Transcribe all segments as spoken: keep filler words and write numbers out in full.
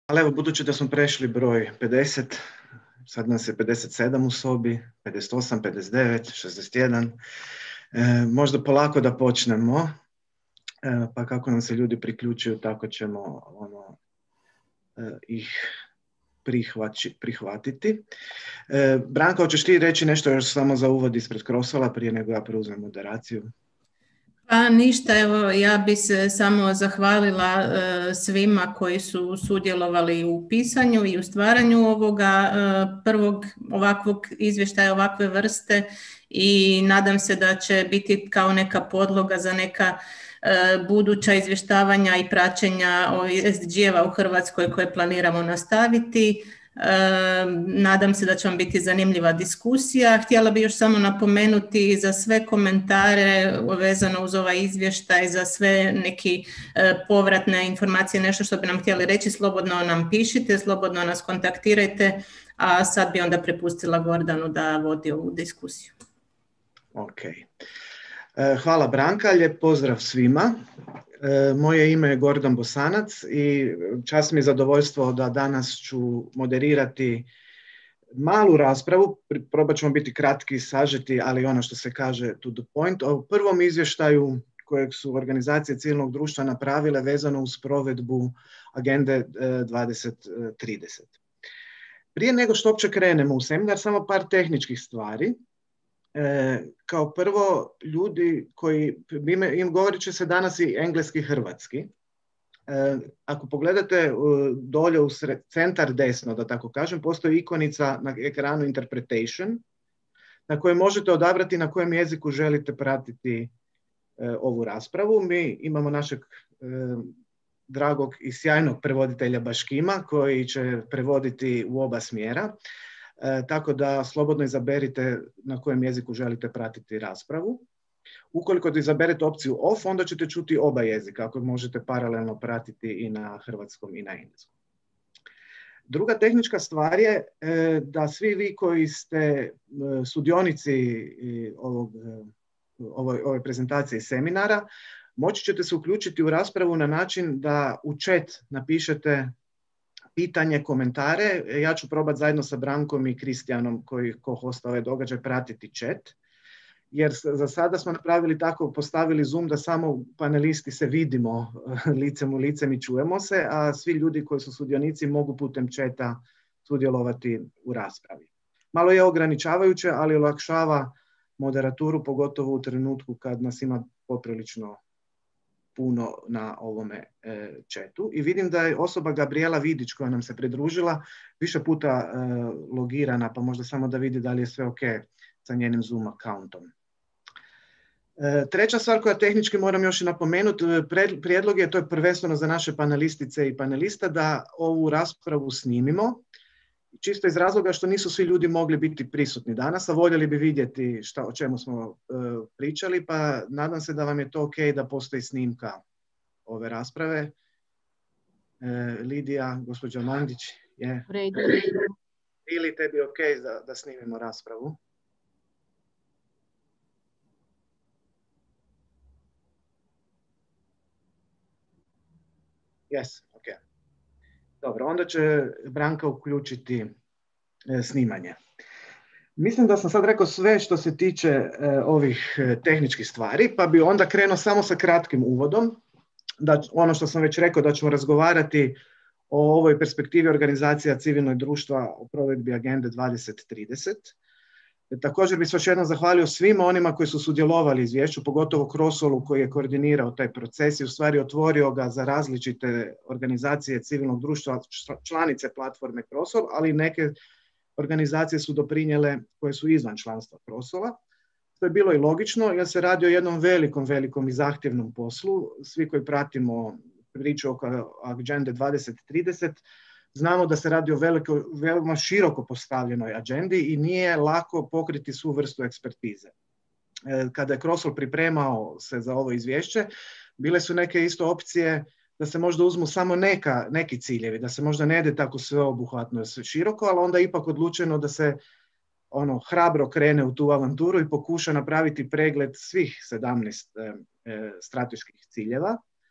Ali evo, budući da smo prešli broj pedeset, sad nas je pedeset sedam u sobi, pedeset osam, pedeset devet, šezdeset jedan, e, možda polako da počnemo, e, pa kako nam se ljudi priključuju, tako ćemo ono, e, ih prihvaći, prihvatiti. E, Branka, hoćeš ti reći nešto još samo za uvod ispred Crossola prije nego ja preuzmem moderaciju? Pa ništa, evo ja bi se samo zahvalila e, svima koji su sudjelovali u pisanju i u stvaranju ovoga e, prvog ovakvog izvještaja ovakve vrste i nadam se da će biti kao neka podloga za neka e, buduća izvještavanja i praćenja S D G-eva u Hrvatskoj koje planiramo nastaviti. E, nadam se da će vam biti zanimljiva diskusija. Htjela bih još samo napomenuti za sve komentare vezano uz ovaj izvještaj, za sve neki e, povratne informacije, nešto što bi nam htjeli reći, slobodno nam pišite, slobodno nas kontaktirajte, a sad bi onda prepustila Gordanu da vodi ovu diskusiju. Ok. E, hvala Branka, lijep pozdrav svima. Moje ime je Gordan Bosanac i čast mi je zadovoljstvo da danas ću moderirati malu raspravu, probat ćemo biti kratki i sažeti, ali ono što se kaže to the point, o prvom izvještaju kojeg su organizacije civilnog društva napravile vezano uz provedbu Agende dvadeset trideset. Prije nego što uopće krenemo u seminar, samo par tehničkih stvari. E, kao prvo, ljudi koji, ime, im govorit će se danas i engleski i hrvatski. E, ako pogledate uh, dolje u sred, centar desno, da tako kažem, postoji ikonica na ekranu Interpretation, na kojoj možete odabrati na kojem jeziku želite pratiti uh, ovu raspravu. Mi imamo našeg uh, dragog i sjajnog prevoditelja Baškima, koji će prevoditi u oba smjera. E, tako da slobodno izaberite na kojem jeziku želite pratiti raspravu. Ukoliko izaberete opciju off, onda ćete čuti oba jezika, ako možete paralelno pratiti i na hrvatskom i na engleskom. Druga tehnička stvar je e, da svi vi koji ste e, sudionici ovog, e, ovoj, ove prezentacije i seminara, moći ćete se uključiti u raspravu na način da u chat napišete pitanje, komentare. Ja ću probati zajedno sa Brankom i Kristijanom, koji ko hosta ovaj događaj, pratiti chat. Jer za sada smo napravili tako, postavili Zoom da samo panelisti se vidimo licem u licem i čujemo se, a svi ljudi koji su sudionici mogu putem chata sudjelovati u raspravi. Malo je ograničavajuće, ali olakšava moderaturu, pogotovo u trenutku kad nas ima poprilično puno na ovome e, chatu. I vidim da je osoba Gabriela Vidić, koja nam se pridružila, više puta e, logirana, pa možda samo da vidi da li je sve ok sa njenim Zoom accountom. E, treća stvar koja tehnički moram još i napomenuti, prijedlog je, to je prvenstveno za naše panelistice i panelista, da ovu raspravu snimimo, čisto iz razloga što nisu svi ljudi mogli biti prisutni danas, a voljeli bi vidjeti šta, o čemu smo uh, pričali, pa nadam se da vam je to ok da postoji snimka ove rasprave. Uh, Lidija, gospođa Mandić, je ili tebi ok da, da snimimo raspravu? Yes, ok. Dobro, onda će Branka uključiti e, snimanje. Mislim da sam sad rekao sve što se tiče e, ovih e, tehničkih stvari, pa bi onda krenuo samo sa kratkim uvodom. Da, ono što sam već rekao, da ćemo razgovarati o ovoj perspektivi organizacija civilnog društva o provedbi Agende dvadeset trideset. E, također bih se još jednom zahvalio svima onima koji su sudjelovali u izvješću, pogotovo Crossolu koji je koordinirao taj proces i u stvari otvorio ga za različite organizacije civilnog društva, članice platforme Crossol, ali neke organizacije su doprinijele koje su izvan članstva Crossola. To je bilo i logično jer se radi o jednom velikom, velikom i zahtjevnom poslu. Svi koji pratimo priču oko Agende dvadeset trideset, znamo da se radi o veliko, veoma široko postavljenoj agendi i nije lako pokriti svu vrstu ekspertize. Kada je Crossol pripremao se za ovo izvješće, bile su neke isto opcije da se možda uzmu samo neka, neki ciljevi, da se možda ne ide tako sveobuhvatno široko, ali onda ipak odlučeno da se ono hrabro krene u tu avanturu i pokuša napraviti pregled svih sedamnaest e, strateških ciljeva.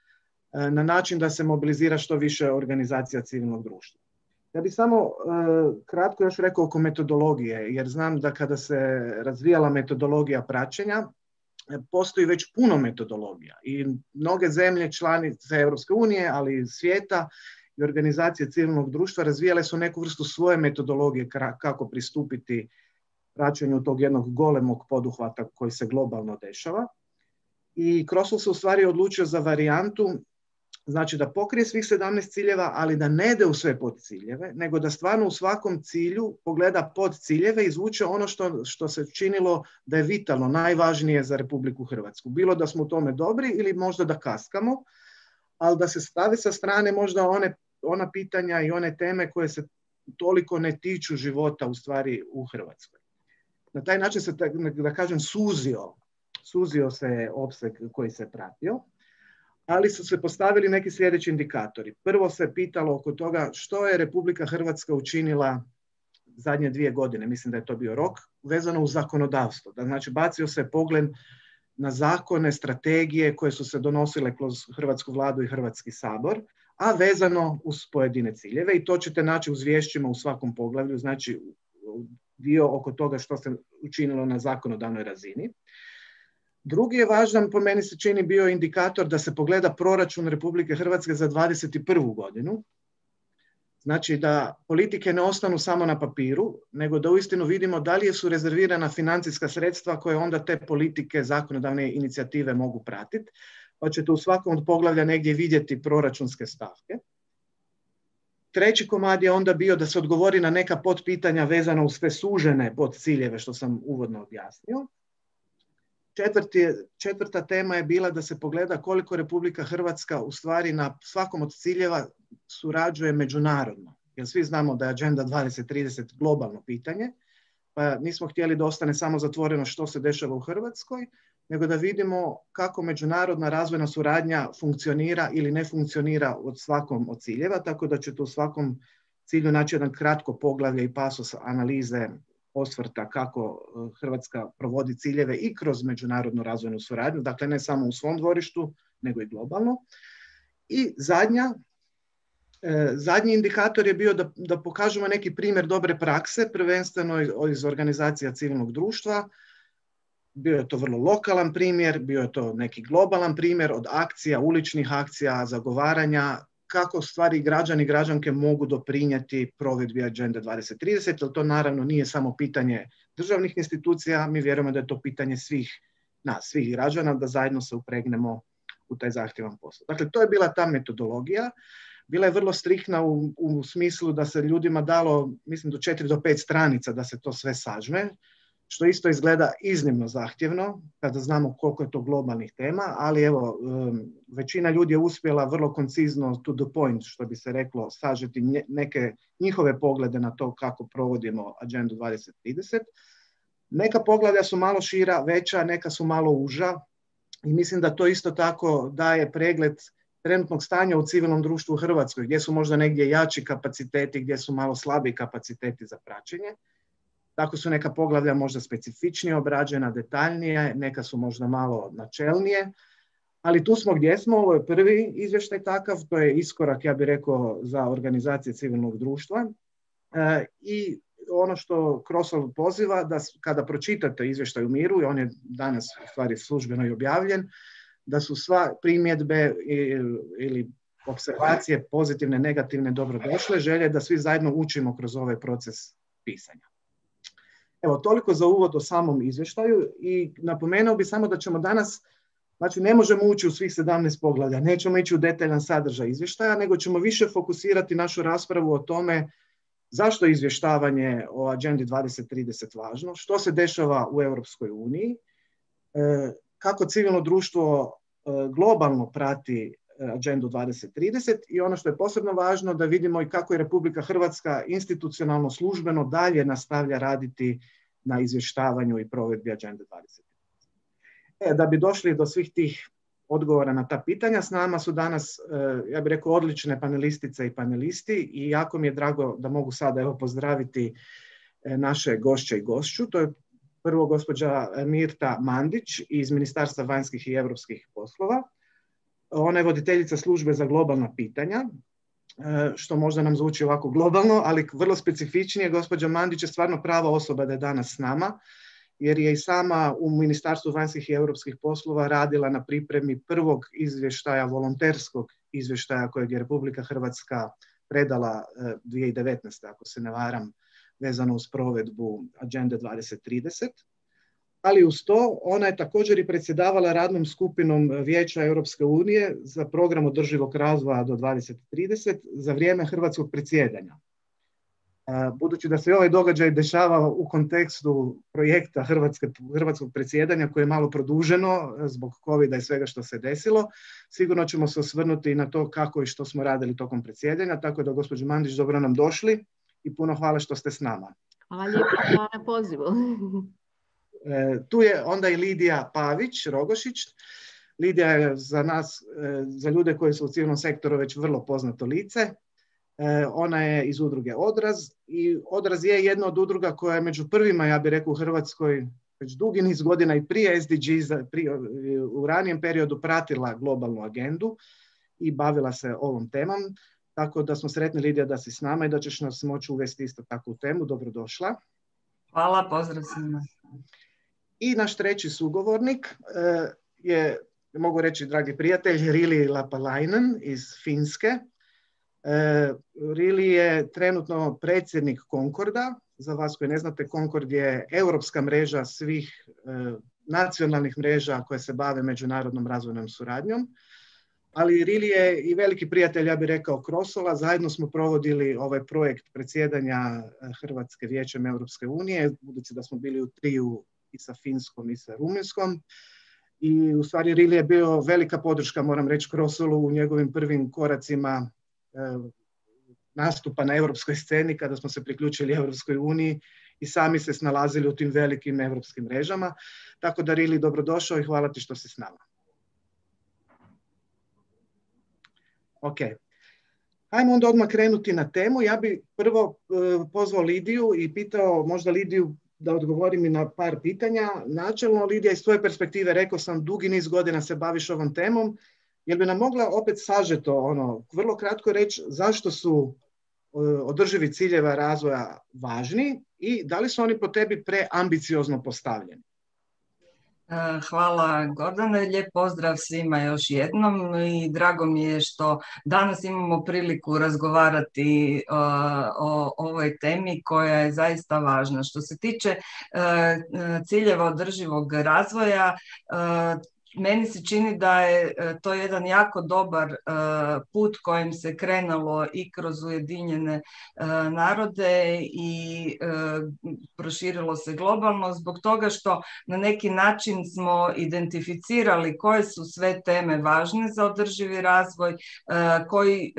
na način da se mobilizira što više organizacija civilnog društva. Ja bih samo uh, kratko još rekao oko metodologije, jer znam da kada se razvijala metodologija praćenja, postoji već puno metodologija i mnoge zemlje članice Europske unije, ali i svijeta i organizacije civilnog društva razvijale su neku vrstu svoje metodologije kako pristupiti praćenju tog jednog golemog poduhvata koji se globalno dešava. I Crosswell se u stvari odlučio za varijantu, znači da pokrije svih sedamnaest ciljeva, ali da ne ide u sve podciljeve, nego da stvarno u svakom cilju pogleda podciljeve i izvuče ono što, što se činilo da je vitalno, najvažnije za Republiku Hrvatsku. Bilo da smo u tome dobri ili možda da kaskamo, ali da se stavi sa strane možda one, ona pitanja i one teme koje se toliko ne tiču života u stvari u Hrvatskoj. Na taj način se, da kažem, suzio, suzio se opseg koji se pratio, ali su se postavili neki sljedeći indikatori. Prvo se pitalo oko toga što je Republika Hrvatska učinila zadnje dvije godine, mislim da je to bio rok, vezano uz zakonodavstvo. Da, znači, bacio se pogled na zakone, strategije koje su se donosile kroz Hrvatsku vladu i Hrvatski sabor, a vezano uz pojedine ciljeve, i to ćete naći u izvješćima u svakom poglavlju, znači dio oko toga što se učinilo na zakonodavnoj razini. Drugi je važan, po meni se čini, bio indikator da se pogleda proračun Republike Hrvatske za dvadeset prvu godinu. Znači da politike ne ostanu samo na papiru, nego da uistinu vidimo da li su rezervirana financijska sredstva koje onda te politike, zakonodavne inicijative mogu pratiti. Pa ćete u svakom od poglavlja negdje vidjeti proračunske stavke. Treći komad je onda bio da se odgovori na neka potpitanja vezano uz sve sužene podciljeve, što sam uvodno objasnio. Četvrti, četvrta tema je bila da se pogleda koliko Republika Hrvatska u stvari na svakom od ciljeva surađuje međunarodno. Jer svi znamo da je Agenda dvadeset trideset globalno pitanje, pa nismo htjeli da ostane samo zatvoreno što se dešava u Hrvatskoj, nego da vidimo kako međunarodna razvojna suradnja funkcionira ili ne funkcionira od svakom od ciljeva, tako da ćete u svakom cilju naći jedan kratko poglavlje i pasos analize osvrta kako Hrvatska provodi ciljeve i kroz međunarodnu razvojnu suradnju, dakle ne samo u svom dvorištu, nego i globalno. I zadnja, eh, zadnji indikator je bio da, da pokažemo neki primjer dobre prakse, prvenstveno iz organizacija civilnog društva. Bio je to vrlo lokalan primjer, bio je to neki globalan primjer od akcija, uličnih akcija, zagovaranja, kako stvari građani i građanke mogu doprinijeti provedbi Agende dvadeset trideset, jer to naravno nije samo pitanje državnih institucija, mi vjerujemo da je to pitanje svih nas, svih građana, da zajedno se upregnemo u taj zahtjevan posao. Dakle, to je bila ta metodologija. Bila je vrlo striktna u, u smislu da se ljudima dalo, mislim, do četiri do pet stranica da se to sve sažme, što isto izgleda iznimno zahtjevno, kada znamo koliko je to globalnih tema, ali evo, većina ljudi je uspjela vrlo koncizno, to the point, što bi se reklo, sažeti neke njihove poglede na to kako provodimo Agendu dvadeset trideset. Neka poglavlja su malo šira, veća, neka su malo uža i mislim da to isto tako daje pregled trenutnog stanja u civilnom društvu u Hrvatskoj, gdje su možda negdje jači kapaciteti, gdje su malo slabiji kapaciteti za praćenje. Tako su neka poglavlja možda specifičnije obrađena, detaljnije, neka su možda malo načelnije, ali tu smo gdje smo, ovo je prvi izvještaj takav, to je iskorak, ja bih rekao, za organizacije civilnog društva. E, I ono što Crosswell poziva, da kada pročitate izvještaj u miru, i on je danas u stvari službeno i objavljen, da su sva primjedbe ili opservacije pozitivne, negativne, dobrodošle, želje da svi zajedno učimo kroz ovaj proces pisanja. Evo, toliko za uvod o samom izvještaju i napomenuo bi samo da ćemo danas, znači ne možemo ući u svih sedamnaest poglavlja, nećemo ići u detaljan sadržaj izvještaja, nego ćemo više fokusirati našu raspravu o tome zašto je izvještavanje o Agendi dvadeset trideset važno, što se dešava u Europskoj uniji, kako civilno društvo globalno prati Agendu dvadeset trideset i ono što je posebno važno da vidimo i kako je Republika Hrvatska institucionalno službeno dalje nastavlja raditi na izvještavanju i provedbi Agende dvadeset trideset. E, da bi došli do svih tih odgovora na ta pitanja, s nama su danas, ja bih rekao, odlične panelistice i panelisti i jako mi je drago da mogu sada evo pozdraviti naše gošće i gošću. To je prvo gospođa Mirta Mandić iz Ministarstva vanjskih i europskih poslova. Ona je voditeljica službe za globalna pitanja, što možda nam zvuči ovako globalno, ali vrlo specifičnije. Gospođa Mandić je stvarno prava osoba da je danas s nama, jer je i sama u Ministarstvu vanjskih i europskih poslova radila na pripremi prvog izvještaja, volonterskog izvještaja kojeg je Republika Hrvatska predala dvije tisuće devetnaeste. ako se ne varam, vezano uz provedbu Agende dvadeset trideset. Ali uz to ona je također i predsjedavala radnom skupinom Vijeća Europske unije za program održivog razvoja do dvadeset trideset za vrijeme hrvatskog predsjedanja. Budući da se ovaj događaj dešava u kontekstu projekta Hrvatske, hrvatskog predsjedanja koje je malo produženo zbog covida i svega što se desilo, sigurno ćemo se osvrnuti na to kako i što smo radili tokom predsjedanja, tako da gospođo Mandić, dobro nam došli i puno hvala što ste s nama. Hvala lijepo na pozivu. E, tu je onda i Lidija Pavić, Rogošić. Lidija je za nas, e, za ljude koji su u civilnom sektoru već vrlo poznato lice. E, ona je iz udruge Odraz i Odraz je jedna od udruga koja je među prvima, ja bih rekao, u Hrvatskoj već dugi niz godina i prije S D G, prije, u ranijem periodu pratila globalnu agendu i bavila se ovom temom. Tako da smo sretni, Lidija, da si s nama i da ćeš nas moći uvesti isto takvu temu. Dobrodošla. Hvala, pozdrav svima. I naš treći sugovornik uh, je, mogu reći, dragi prijatelj, Rili Lapalainen iz Finske. Uh, Rili je trenutno predsjednik Concorda. Za vas koji ne znate, Concord je europska mreža svih uh, nacionalnih mreža koje se bave međunarodnom razvojnom suradnjom. Ali Rili je i veliki prijatelj, ja bih rekao, Krosova. Zajedno smo provodili ovaj projekt predsjedanja Hrvatske vijećem Europske unije, budući da smo bili u triju i sa Finskom i sa Rumunjskom. I u stvari Rili je bio velika podrška, moram reći, Krosolu u njegovim prvim koracima e, nastupa na europskoj sceni kada smo se priključili Europskoj uniji i sami se snalazili u tim velikim europskim mrežama. Tako da, Rili, dobrodošao i hvala ti što si s nama. Ok. Hajmo onda odmah krenuti na temu. Ja bih prvo uh, pozvao Lidiju i pitao možda Lidiju da odgovori mi na par pitanja. Načelno, Lidija, iz tvoje perspektive, rekao sam, dugi niz godina se baviš ovom temom. Jel bi nam mogla opet sažeto, ono, vrlo kratko reći zašto su uh, održivi ciljeva razvoja važni i da li su oni po tebi preambiciozno postavljeni? Hvala, Gordane, lijep pozdrav svima još jednom i drago mi je što danas imamo priliku razgovarati uh, o ovoj temi koja je zaista važna. Što se tiče uh, ciljeva održivog razvoja, uh, meni se čini da je to jedan jako dobar put kojim se krenulo i kroz Ujedinjene narode i proširilo se globalno zbog toga što na neki način smo identificirali koje su sve teme važne za održivi razvoj, koji,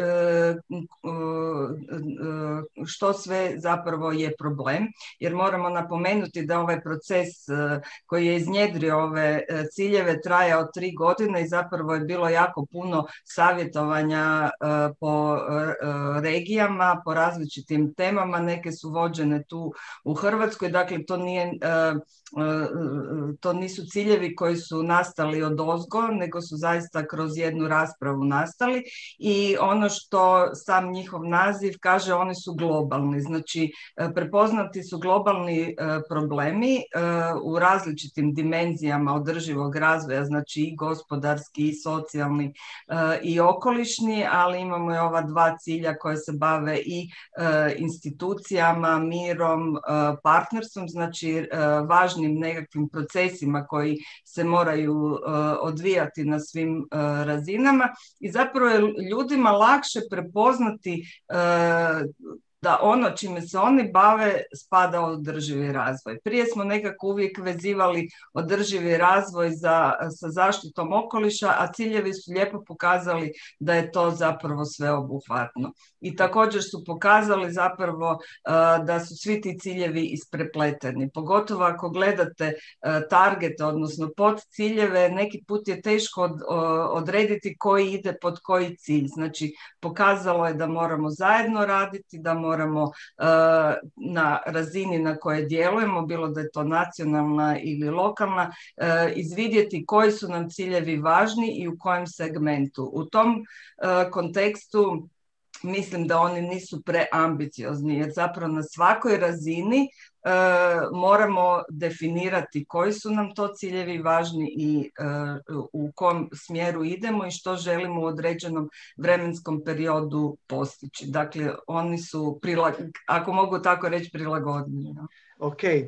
što sve zapravo je problem, jer moramo napomenuti da ovaj proces koji je iznjedrio ove ciljeve traje od tri godine i zapravo je bilo jako puno savjetovanja uh, po uh, regijama, po različitim temama. Neke su vođene tu u Hrvatskoj, dakle to nije uh, uh, to nisu ciljevi koji su nastali odozgo, nego su zaista kroz jednu raspravu nastali i ono što sam njihov naziv kaže, oni su globalni, znači uh, prepoznati su globalni uh, problemi uh, u različitim dimenzijama održivog razvoja, znači i gospodarski, i socijalni uh, i okolišni, ali imamo i ova dva cilja koje se bave i uh, institucijama, mirom, uh, partnerstvom, znači uh, važnim nekakvim procesima koji se moraju uh, odvijati na svim uh, razinama i zapravo je ljudima lakše prepoznati uh, da ono čime se oni bave spada u održivi razvoj. Prije smo nekako uvijek vezivali održivi razvoj za, sa zaštitom okoliša, a ciljevi su lijepo pokazali da je to zapravo sveobuhvatno. I također su pokazali zapravo uh, da su svi ti ciljevi isprepleteni. Pogotovo ako gledate uh, targete, odnosno pod ciljeve, neki put je teško od, uh, odrediti koji ide pod koji cilj. Znači, pokazalo je da moramo zajedno raditi, da moramo moramo na razini na koje djelujemo, bilo da je to nacionalna ili lokalna, izvidjeti koji su nam ciljevi važni i u kojem segmentu. U tom kontekstu mislim da oni nisu preambiciozni, jer zapravo na svakoj razini e, moramo definirati koji su nam to ciljevi važni i e, u kom smjeru idemo i što želimo u određenom vremenskom periodu postići. Dakle, oni su, prilag... ako mogu tako reći, prilagodni. No? Ok. E,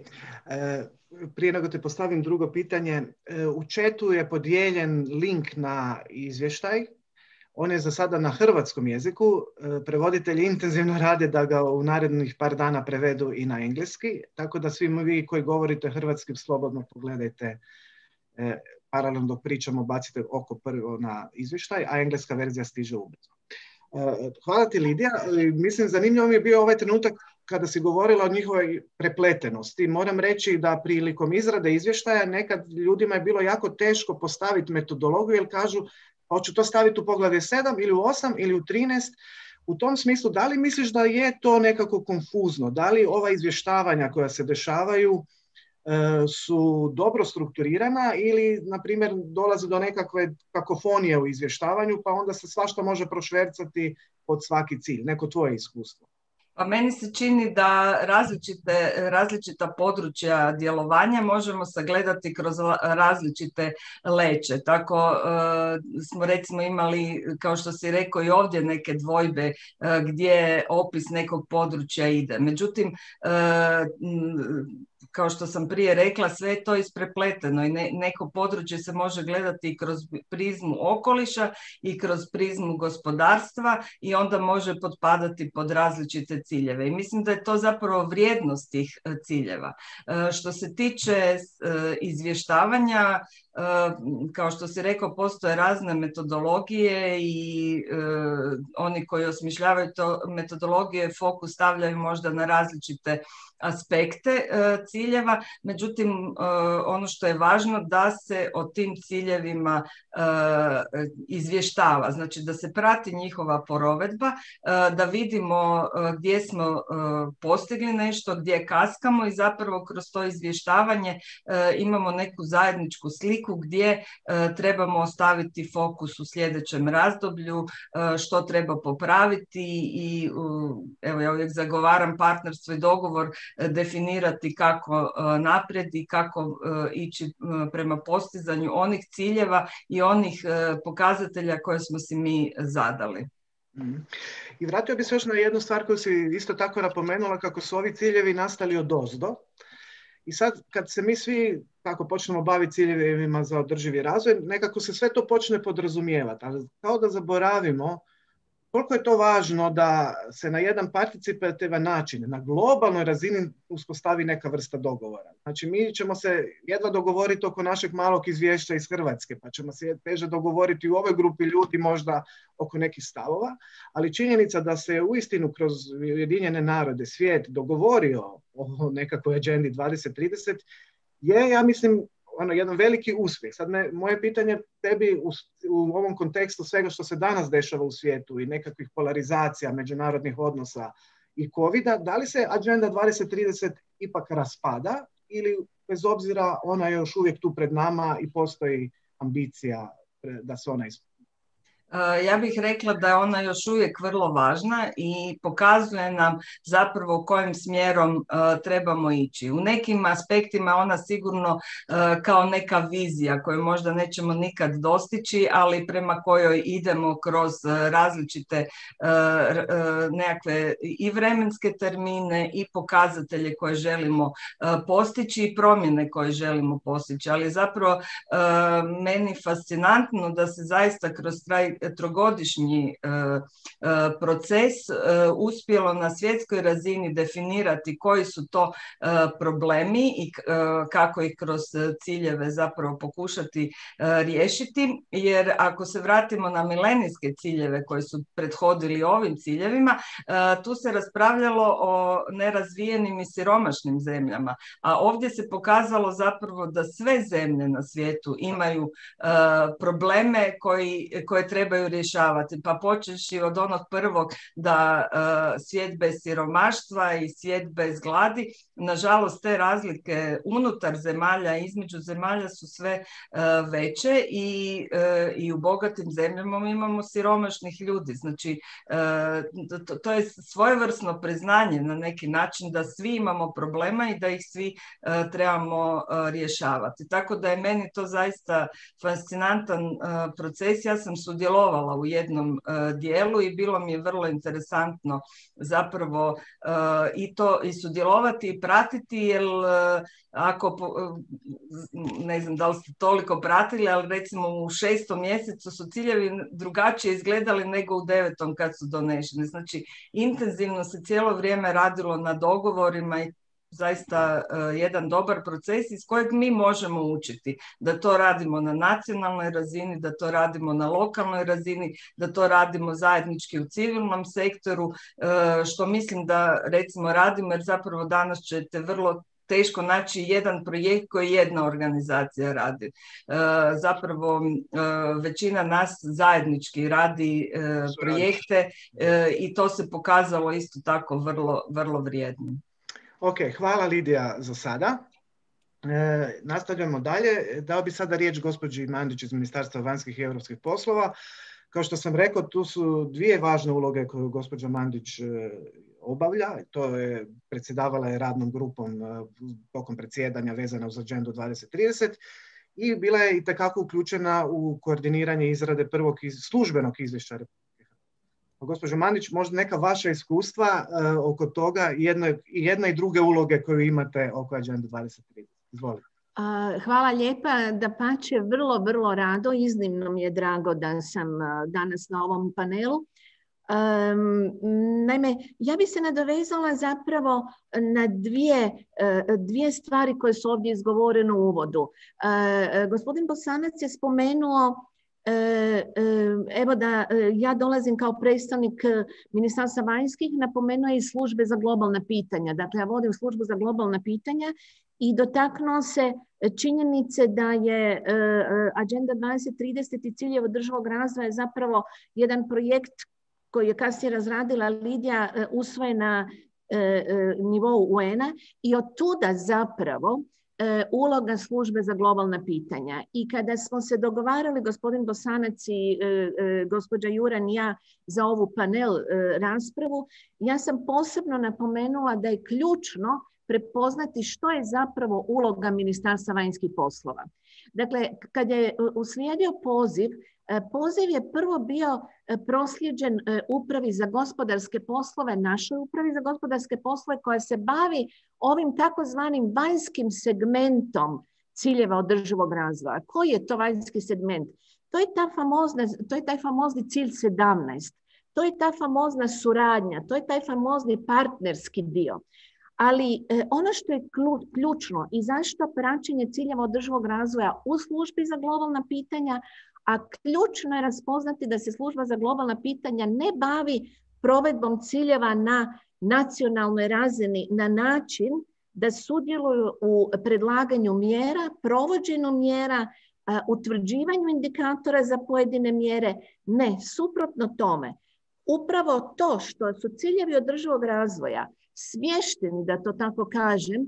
prije nego te postavim drugo pitanje, e, u chatu je podijeljen link na izvještaj. On je za sada na hrvatskom jeziku, prevoditelji intenzivno rade da ga u narednih par dana prevedu i na engleski, tako da svi vi koji govorite hrvatski slobodno pogledajte, eh, paralelno dok pričamo, bacite oko prvo na izvještaj, a engleska verzija stiže ubrzo. Eh, hvala ti, Lidija. Mislim, zanimljivo mi je bio ovaj trenutak kada si govorila o njihovoj prepletenosti. Moram reći da prilikom izrade izvještaja nekad ljudima je bilo jako teško postaviti metodologiju, jer kažu hoću to staviti u poglavlje sedam ili u osam ili u trinaest. U tom smislu, da li misliš da je to nekako konfuzno? Da li ova izvještavanja koja se dešavaju e, su dobro strukturirana ili, na primjer, dolazi do nekakve kakofonije u izvještavanju, pa onda se svašta može prošvercati pod svaki cilj? Neko tvoje iskustvo. Pa meni se čini da različite, različita područja djelovanja možemo sagledati kroz različite leće. Tako e, smo recimo imali, kao što si rekao, i ovdje neke dvojbe e, gdje opis nekog područja ide. Međutim, e, kao što sam prije rekla, sve je to isprepleteno i ne, neko područje se može gledati i kroz prizmu okoliša i kroz prizmu gospodarstva i onda može potpadati pod različite ciljeve. I mislim da je to zapravo vrijednost tih ciljeva. E, što se tiče e, izvještavanja, Uh, kao što si rekao, postoje razne metodologije i uh, oni koji osmišljavaju to metodologije fokus stavljaju možda na različite aspekte uh, ciljeva, međutim uh, ono što je važno da se o tim ciljevima uh, izvještava, znači da se prati njihova provedba, uh, da vidimo uh, gdje smo uh, postigli nešto, gdje kaskamo i zapravo kroz to izvještavanje uh, imamo neku zajedničku sliku gdje e, trebamo ostaviti fokus u sljedećem razdoblju, e, što treba popraviti i u, evo ja uvijek zagovaram partnerstvo i dogovor, e, definirati kako e, naprijed i kako e, ići e, prema postizanju onih ciljeva i onih e, pokazatelja koje smo si mi zadali. Mm. I vratio bih se još na jednu stvar koju si isto tako napomenula, kako su ovi ciljevi nastali odozdo. I sad kad se mi svi kako počnemo baviti ciljevima za održivi razvoj, nekako se sve to počne podrazumijevati, ali kao da zaboravimo koliko je to važno da se na jedan participativan način, na globalnoj razini uspostavi neka vrsta dogovora. Znači mi ćemo se jedva dogovoriti oko našeg malog izvješća iz Hrvatske, pa ćemo se teže dogovoriti u ovoj grupi ljudi možda oko nekih stavova, ali činjenica da se uistinu kroz Ujedinjene narode svijet dogovorio o nekakvoj agendi dvadeset trideset je, ja mislim, ono, jedan veliki uspjeh. Sad me, moje pitanje tebi u, u ovom kontekstu svega što se danas dešava u svijetu i nekakvih polarizacija međunarodnih odnosa i covida, da li se Agenda dvadeset trideset ipak raspada ili bez obzira ona je još uvijek tu pred nama i postoji ambicija da se ona ispuni? Ja bih rekla da je ona još uvijek vrlo važna i pokazuje nam zapravo kojim smjerom uh, trebamo ići. U nekim aspektima ona sigurno uh, kao neka vizija koju možda nećemo nikad dostići, ali prema kojoj idemo kroz uh, različite uh, uh, nekakve i vremenske termine i pokazatelje koje želimo uh, postići i promjene koje želimo postići. Ali zapravo uh, meni fascinantno da se zaista kroz taj trogodišnji uh, uh, proces uh, uspjelo na svjetskoj razini definirati koji su to uh, problemi i uh, kako ih kroz ciljeve zapravo pokušati uh, riješiti, jer ako se vratimo na milenijske ciljeve koji su prethodili ovim ciljevima, uh, tu se raspravljalo o nerazvijenim i siromašnim zemljama, a ovdje se pokazalo zapravo da sve zemlje na svijetu imaju uh, probleme koji, koje treba trebaju rješavati. Pa počeš i od onog prvog da uh, svijet bez siromaštva i svijet bez gladi. Nažalost, te razlike unutar zemalja, između zemalja su sve uh, veće i, uh, i u bogatim zemljama imamo siromašnih ljudi. Znači, uh, to, to je svojevrsno priznanje na neki način da svi imamo problema i da ih svi uh, trebamo uh, rješavati. Tako da je meni to zaista fascinantan uh, proces. Ja sam sudjelovala u jednom uh, dijelu i bilo mi je vrlo interesantno zapravo uh, i to i sudjelovati i pratiti, jer uh, ako, uh, ne znam da li ste toliko pratili, ali recimo u šestom mjesecu su ciljevi drugačije izgledali nego u devetom kad su donešeni. Znači, intenzivno se cijelo vrijeme radilo na dogovorima i zaista uh, jedan dobar proces iz kojeg mi možemo učiti. Da to radimo na nacionalnoj razini, da to radimo na lokalnoj razini, da to radimo zajednički u civilnom sektoru, uh, što mislim da recimo radimo, jer zapravo danas ćete vrlo teško naći jedan projekt koji jedna organizacija radi. Uh, zapravo uh, većina nas zajednički radi uh, projekte uh, i to se pokazalo isto tako vrlo, vrlo vrijednim. Ok, hvala Lidija za sada. E, nastavljamo dalje. Dao bi sada riječ gospođi Mandić iz Ministarstva vanjskih i europskih poslova. Kao što sam rekao, tu su dvije važne uloge koje gospođa Mandić e, obavlja. To je predsjedavala je radnom grupom e, tokom predsjedanja vezana uz Agendu dvadeset trideset i bila je itekako uključena u koordiniranje izrade prvog iz, službenog izvješća. Gospođo Mandić, možda neka vaša iskustva uh, oko toga i jedne, jedna i druge uloge koju imate oko Agenda dvadeset trideset. Izvolite. Uh, hvala lijepa, dapače, vrlo, vrlo rado, iznimno mi je drago da sam uh, danas na ovom panelu. Um, naime, ja bi se nadovezala zapravo na dvije, uh, dvije stvari koje su ovdje izgovorene u uvodu. Uh, uh, gospodin Bosanac je spomenuo evo da ja dolazim kao predstavnik Ministarstva vanjskih, napomenuo je i službe za globalna pitanja. Dakle, ja vodim službu za globalna pitanja i dotaknuo se činjenice da je Agenda dvadeset trideset i ciljevi održivog razvoja zapravo jedan projekt koji je kasnije razradila Lidija, usvojen na nivou U N-a i od tuda zapravo uloga službe za globalna pitanja. I kada smo se dogovarali, gospodin Bosanac i e, e, gospođa Juran i ja, za ovu panel e, raspravu, ja sam posebno napomenula da je ključno prepoznati što je zapravo uloga Ministarstva vanjskih poslova. Dakle, kad je uslijedio poziv, poziv je prvo bio proslijeđen Upravi za gospodarske poslove, našoj Upravi za gospodarske poslove, koja se bavi ovim takozvanim vanjskim segmentom ciljeva održivog razvoja. Koji je to vanjski segment? To je, ta famozna, to je taj famozni cilj sedamnaest. To je ta famozna suradnja, to je taj famozni partnerski dio. Ali eh, ono što je ključno i zašto praćenje ciljeva održivog razvoja u službi za globalna pitanja, a ključno je raspoznati da se služba za globalna pitanja ne bavi provedbom ciljeva na nacionalnoj razini na način da sudjeluju u predlaganju mjera, provođenju mjera, utvrđivanju indikatora za pojedine mjere. Ne, suprotno tome. Upravo to što su ciljevi održivog razvoja smješteni, da to tako kažem,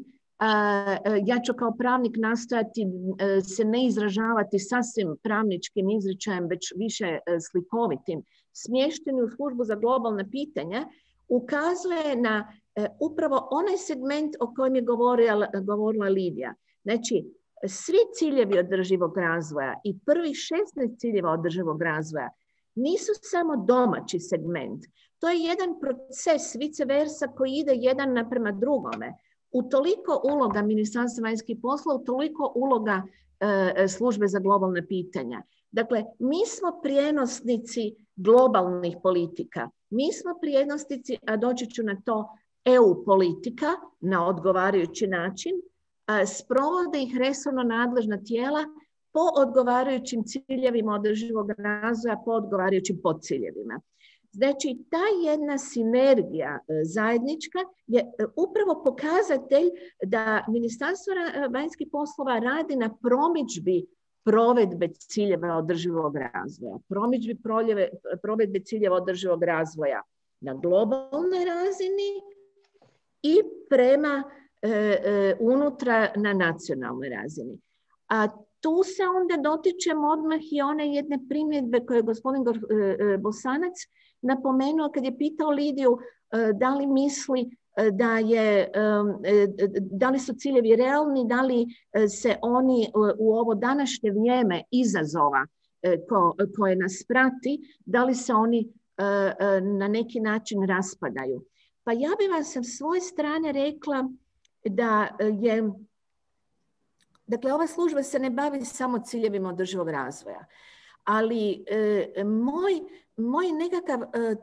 ja ću kao pravnik nastojati se ne izražavati sasvim pravničkim izričajem, već više slikovitim, smješteni u službu za globalna pitanja, ukazuje na upravo onaj segment o kojem je govorila, govorila Lidija. Znači, svi ciljevi održivog razvoja i prvih šesnaest ciljeva održivog razvoja nisu samo domaći segment. To je jedan proces vice versa koji ide jedan naprema drugome. Utoliko uloga Ministarstva vanjskih poslova, utoliko uloga e, službe za globalna pitanja. Dakle, mi smo prijenosnici globalnih politika. Mi smo prijenosnici, a doći ću na to, E U politika na odgovarajući način, a sprovode ih resorno nadležna tijela po odgovarajućim ciljevima održivog razvoja, po odgovarajućim podciljevima. Znači, ta jedna sinergija zajednička je upravo pokazatelj da Ministarstvo vanjskih poslova radi na promidžbi provedbe ciljeva održivog razvoja, promidžbi provedbe ciljeva održivog razvoja na globalnoj razini i prema e, e, unutra na nacionalnoj razini. A tu se onda dotičemo odmah i one jedne primjedbe koje je gospodin Bosanac napomenuo kad je pitao Lidiju e, da li misli da, je, da li su ciljevi realni, da li se oni u ovo današnje vrijeme izazova koje nas prati, da li se oni na neki način raspadaju. Pa ja bi vam sa svoje strane rekla da je, dakle, ova služba se ne bavi samo ciljevima održivog razvoja, ali moj Moj nekakav,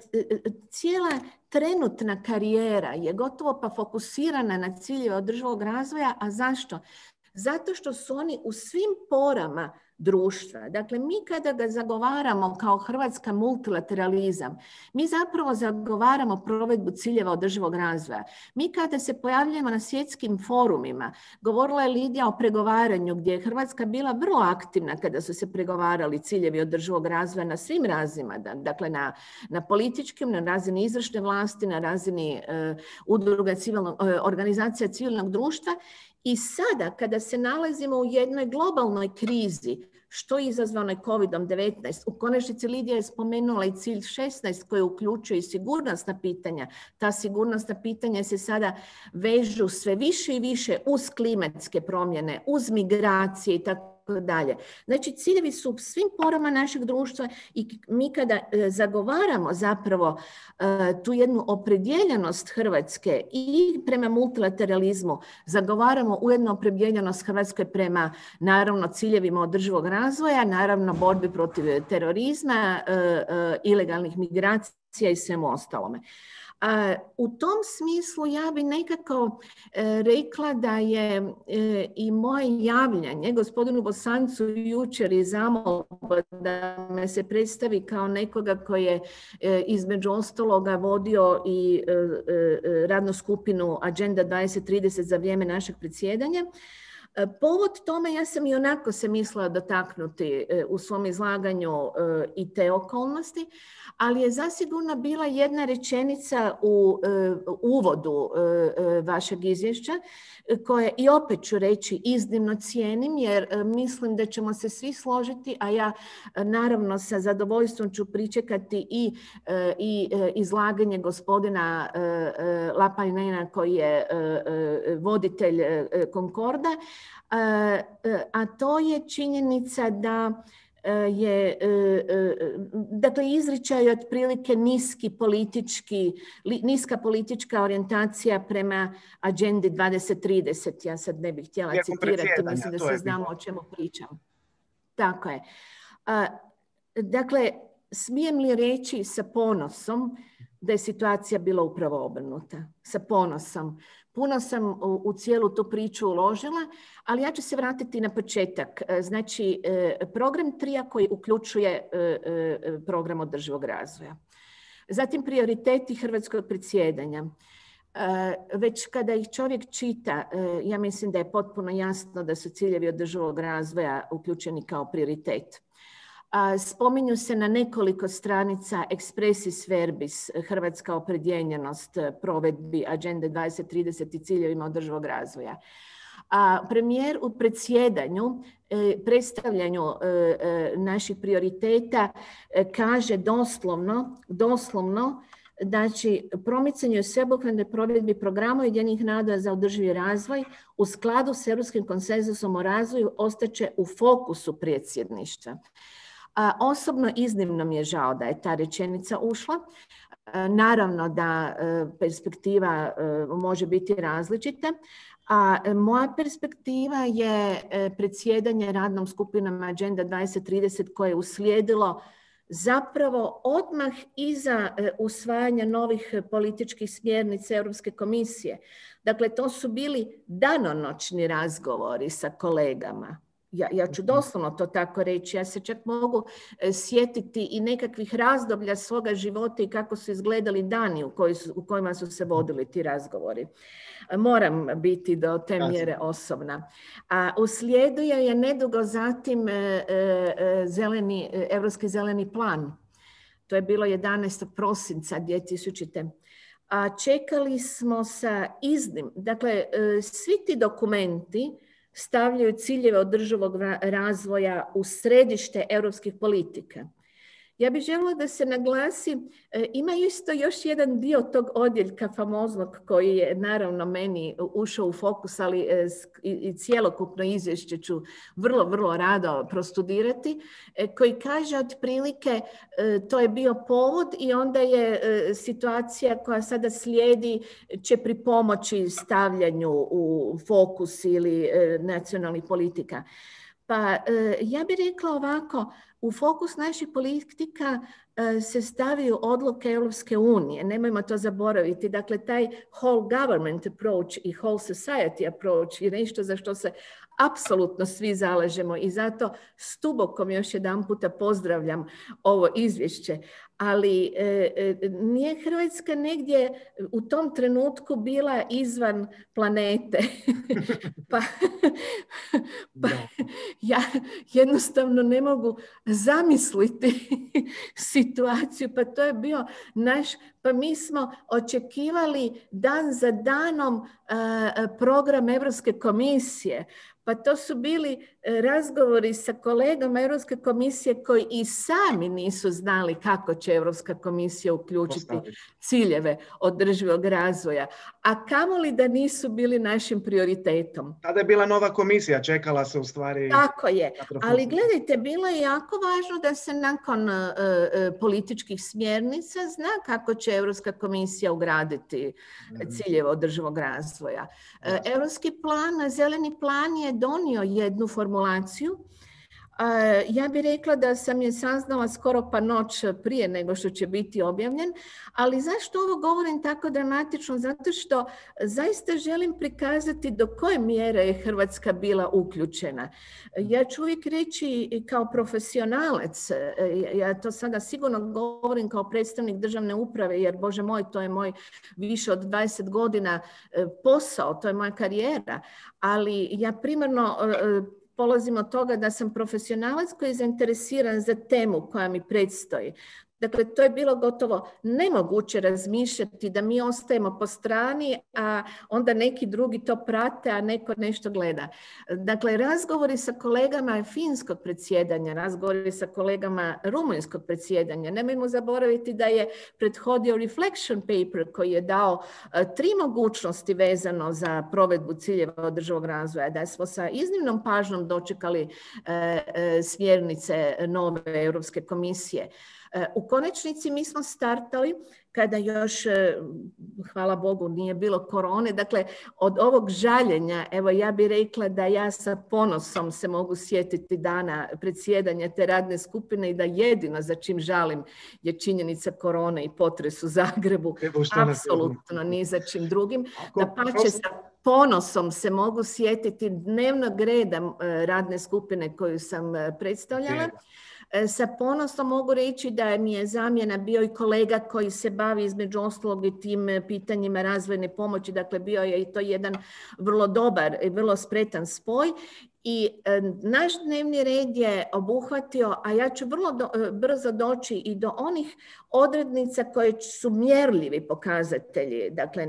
cijela trenutna karijera je gotovo pa fokusirana na ciljeve održivog razvoja. A zašto? Zato što su oni u svim porama društva. Dakle, mi kada ga zagovaramo kao Hrvatska multilateralizam, mi zapravo zagovaramo provedbu ciljeva održivog razvoja. Mi kada se pojavljujemo na svjetskim forumima, govorila je Lidija o pregovaranju gdje je Hrvatska bila vrlo aktivna kada su se pregovarali ciljevi održivog razvoja na svim razinama, dakle na, na političkim, na razini izvršne vlasti, na razini uh, udruga civilnog, uh, organizacija civilnog društva. I sada, kada se nalazimo u jednoj globalnoj krizi, što je izazvanoj kovid devetnaest, u konačnici Lidija je spomenula i cilj šesnaest koji uključuje i sigurnosna pitanja. Ta sigurnosna pitanja se sada vežu sve više i više uz klimatske promjene, uz migracije i tako dalje. Znači, ciljevi su u svim porama našeg društva i mi kada e, zagovaramo zapravo e, tu jednu opredjeljenost Hrvatske i prema multilateralizmu, zagovaramo ujedno opredjeljenost Hrvatske prema, naravno, ciljevima održivog razvoja, naravno, borbi protiv terorizma, e, e, ilegalnih migracija i svemu ostalome. A, u tom smislu ja bi nekako e, rekla da je e, i moje javljanje gospodinu Bosancu jučer i zamolba da me se predstavi kao nekoga koji je e, između ostaloga vodio i e, e, radnu skupinu Agenda dvadeset trideset za vrijeme našeg predsjedanja. Povod tome ja sam i onako se mislila dotaknuti u svom izlaganju i te okolnosti, ali je zasigurno bila jedna rečenica u uvodu vašeg izvješća koje i opet ću reći iznimno cijenim jer mislim da ćemo se svi složiti, a ja naravno sa zadovoljstvom ću pričekati i, i izlaganje gospodina Lapajnena koji je voditelj Concorda, a to je činjenica da je, dakle, izričaj je otprilike niski politički, niska politička orijentacija prema Agendi dvadeset trideset. Ja sad ne bih htjela citirati, mislim da se znamo o čemu pričam. Tako je. Dakle, smijem li reći sa ponosom da je situacija bila upravo obrnuta? Sa ponosom. Puno sam u, u cijelu tu priču uložila, ali ja ću se vratiti na početak. Znači, program trija koji uključuje program održivog razvoja. Zatim prioriteti hrvatskog predsjedanja. Već kada ih čovjek čita, ja mislim da je potpuno jasno da su ciljevi održivog razvoja uključeni kao prioritet. Spominju se na nekoliko stranica expressis verbis hrvatska opredjeljenost provedbi Agende dvadeset trideset i ciljevima održivog razvoja. A premijer u predsjedanju, predstavljanju naših prioriteta kaže doslovno, doslovno znači promicanje i sveobuhvatnoj provedbi programa Ujedinjenih naroda za održivi razvoj u skladu s Europskim konsenzusom o razvoju ostaće u fokusu predsjedništva. A, osobno iznimno mi je žao da je ta rečenica ušla. A, naravno da a, perspektiva a, može biti različita, a moja perspektiva je a, predsjedanje radnom skupinom Agenda dvadeset trideset koje je uslijedilo zapravo odmah iza a, usvajanja novih političkih smjernica Europske komisije. Dakle, to su bili danonoćni razgovori sa kolegama. Ja, ja ću doslovno to tako reći. Ja se čak mogu sjetiti i nekakvih razdoblja svoga života i kako su izgledali dani u, koji su, u kojima su se vodili ti razgovori. Moram biti do te mjere osobna. A uslijedio je nedugo zatim e, e, zeleni, Europski zeleni plan. To je bilo jedanaestog prosinca dvije tisućite. A čekali smo sa iznim, dakle, e, svi ti dokumenti stavljaju ciljeve održivog razvoja u središte europskih politika. Ja bih željela da se naglasi, ima isto još jedan dio tog odjeljka famoznog koji je naravno meni ušao u fokus, ali i cjelokupno izvješće ću vrlo, vrlo rado prostudirati, koji kaže otprilike to je bio povod i onda je situacija koja sada slijedi će pripomoći stavljanju u fokus ili nacionalnih politika. Pa ja bih rekla ovako, u fokus naših politika se staviju odluke Europske unije. Nemojmo to zaboraviti. Dakle, taj whole government approach i whole society approach je nešto za što se apsolutno svi zalažemo i zato s dubokom još jedan puta pozdravljam ovo izvješće. Ali e, nije Hrvatska negdje u tom trenutku bila izvan planete. pa pa ja jednostavno ne mogu zamisliti situaciju. Pa to je bio naš, pa mi smo očekivali dan za danom uh, program Europske komisije. Pa to su bili razgovori sa kolegama Europske komisije koji i sami nisu znali kako će Europska komisija uključiti Postaviti. ciljeve održivog razvoja. A kamoli da nisu bili našim prioritetom. Tada je bila nova komisija, čekala se u stvari... Tako je, ali gledajte, bilo je jako važno da se nakon uh, uh, političkih smjernica zna kako će Europska komisija ugraditi mm-hmm. ciljeve održivog razvoja. Uh, Europski plan, zeleni plan je donio jednu formulaciju. Ja bih rekla da sam je saznala skoro pa noć prije nego što će biti objavljen, ali zašto ovo govorim tako dramatično? Zato što zaista želim prikazati do koje mjere je Hrvatska bila uključena. Ja ću uvijek reći kao profesionalac, ja to sada sigurno govorim kao predstavnik državne uprave, jer Bože moj, to je moj više od dvadeset godina posao, to je moja karijera, ali ja primarno polazim od toga da sam profesionalac koji je zainteresiran za temu koja mi predstoji. Dakle, to je bilo gotovo nemoguće razmišljati da mi ostajemo po strani, a onda neki drugi to prate, a neko nešto gleda. Dakle, razgovori sa kolegama finskog predsjedanja, razgovori sa kolegama rumunjskog predsjedanja. Nemojmo zaboraviti da je prethodio reflection paper koji je dao uh, tri mogućnosti vezano za provedbu ciljeva održivog razvoja, da smo sa iznimnom pažnjom dočekali uh, uh, smjernice nove Europske komisije. U konačnici mi smo startali kada još, hvala Bogu, nije bilo korone. Dakle, od ovog žaljenja, evo ja bih rekla da ja sa ponosom se mogu sjetiti dana predsjedanja te radne skupine i da jedino za čim žalim je činjenica korone i potres u Zagrebu. Apsolutno ni za čim drugim. Dapače, sa ponosom se mogu sjetiti dnevnog reda radne skupine koju sam predstavljala. Sa ponosom mogu reći da mi je zamjena bio i kolega koji se bavi između ostalog i tim pitanjima razvojne pomoći. Dakle, bio je i to jedan vrlo dobar i vrlo spretan spoj. I e, naš dnevni red je obuhvatio, a ja ću vrlo do, brzo doći i do onih odrednica koje su mjerljivi pokazatelji, dakle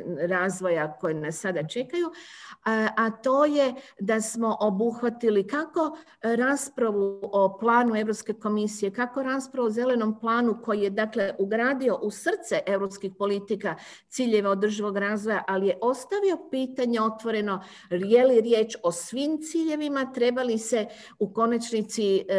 razvoja koje nas sada čekaju, a, a to je da smo obuhvatili kako raspravu o planu Europske komisije, kako raspravu o zelenom planu koji je dakle ugradio u srce europskih politika ciljeva održivog razvoja, ali je ostavio pitanje otvoreno je li riječ o svim ciljevima, treba li se u konačnici e,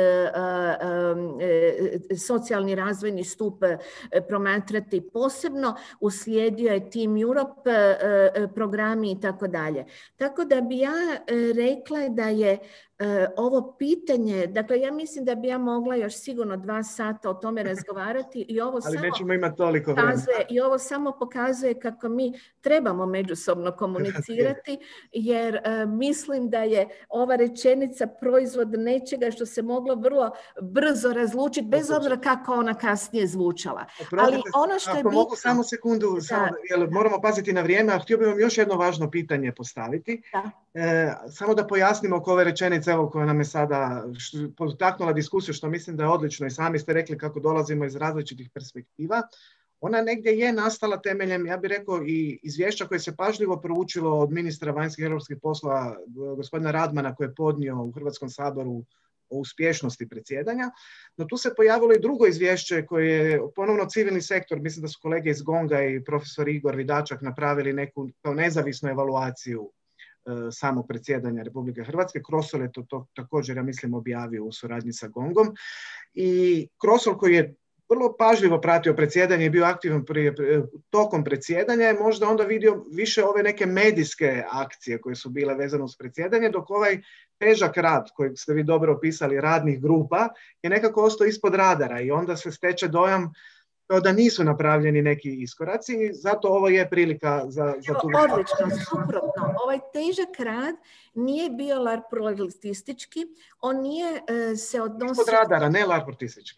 e, e, socijalni razvojni stup promatrati posebno, uslijedio je Team Europe programi i tako dalje. Tako da bi ja rekla da je ovo pitanje, dakle ja mislim da bi ja mogla još sigurno dva sata o tome razgovarati i ovo, Ali samo, nećemo imati toliko pokazuje, i ovo samo pokazuje kako mi trebamo međusobno komunicirati, jer uh, mislim da je ova rečenica proizvod nečega što se moglo vrlo brzo razlučiti, bez obzira kako ona kasnije zvučala. Ali ono što je Ako bitno... mogu samo sekundu, samo, jer moramo paziti na vrijeme, a htio bih vam još jedno važno pitanje postaviti. Da. E, samo da pojasnimo oko ove rečenice evo, koja nam je sada potaknula diskusiju, što mislim da je odlično i sami ste rekli kako dolazimo iz različitih perspektiva. Ona negdje je nastala temeljem, ja bih rekao, i izvješća koje se pažljivo proučilo od ministra vanjskih europskih poslova gospodina Radmana, koji je podnio u Hrvatskom saboru o uspješnosti predsjedanja. No tu se pojavilo i drugo izvješće koje je ponovno civilni sektor, mislim da su kolege iz GONG-a i profesor Igor Vidačak napravili neku kao nezavisnu evaluaciju samog predsjedanja Republike Hrvatske. Krosol je to, to također, ja mislim, objavio u suradnji sa GONG-om. I Krosol, koji je vrlo pažljivo pratio predsjedanje i bio aktivan prije, tokom predsjedanja, je možda onda vidio više ove neke medijske akcije koje su bile vezane uz predsjedanje, dok ovaj težak rad, kojeg ste vi dobro opisali, radnih grupa, je nekako ostao ispod radara i onda se steče dojam kao da nisu napravljeni neki iskoraci i zato ovo je prilika za, za tu... Odlično, suprotno. Ovaj težak rad nije bio larpurlistički, on nije uh, se odnosio... Ispod radara, ne larpurlistički.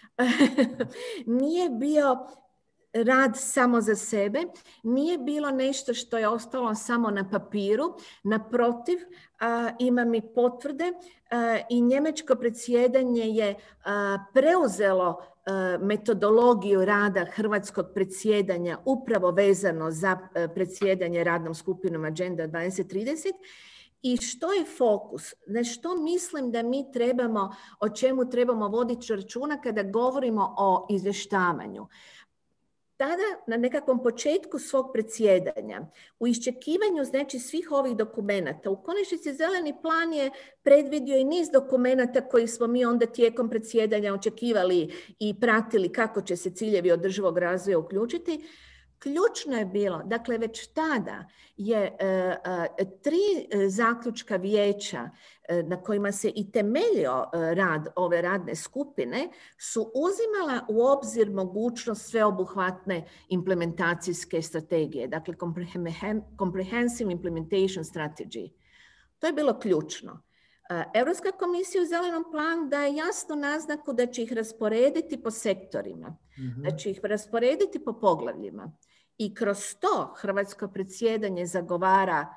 Nije bio rad samo za sebe, nije bilo nešto što je ostalo samo na papiru, naprotiv, a, imam i potvrde a, i njemačko predsjedanje je a, preuzelo a, metodologiju rada hrvatskog predsjedanja upravo vezano za a, predsjedanje radnom skupinom Agenda dvadeset trideset. I što je fokus? Na što mislim da mi trebamo, o čemu trebamo voditi računa kada govorimo o izvještavanju? Tada, na nekakvom početku svog predsjedanja, u iščekivanju znači svih ovih dokumenata, u konačnici zeleni plan je predvidio i niz dokumenata koji smo mi onda tijekom predsjedanja očekivali i pratili kako će se ciljevi održivog razvoja uključiti. Ključno je bilo, dakle već tada je e, e, tri zaključka vijeća e, na kojima se i temeljio e, rad ove radne skupine su uzimala u obzir mogućnost sveobuhvatne implementacijske strategije, dakle Comprehensive Implementation Strategy. To je bilo ključno. Europska komisija u zelenom planu daje jasnu naznaku da će ih rasporediti po sektorima, mm-hmm. da će ih rasporediti po poglavljima. I kroz to hrvatsko predsjedanje zagovara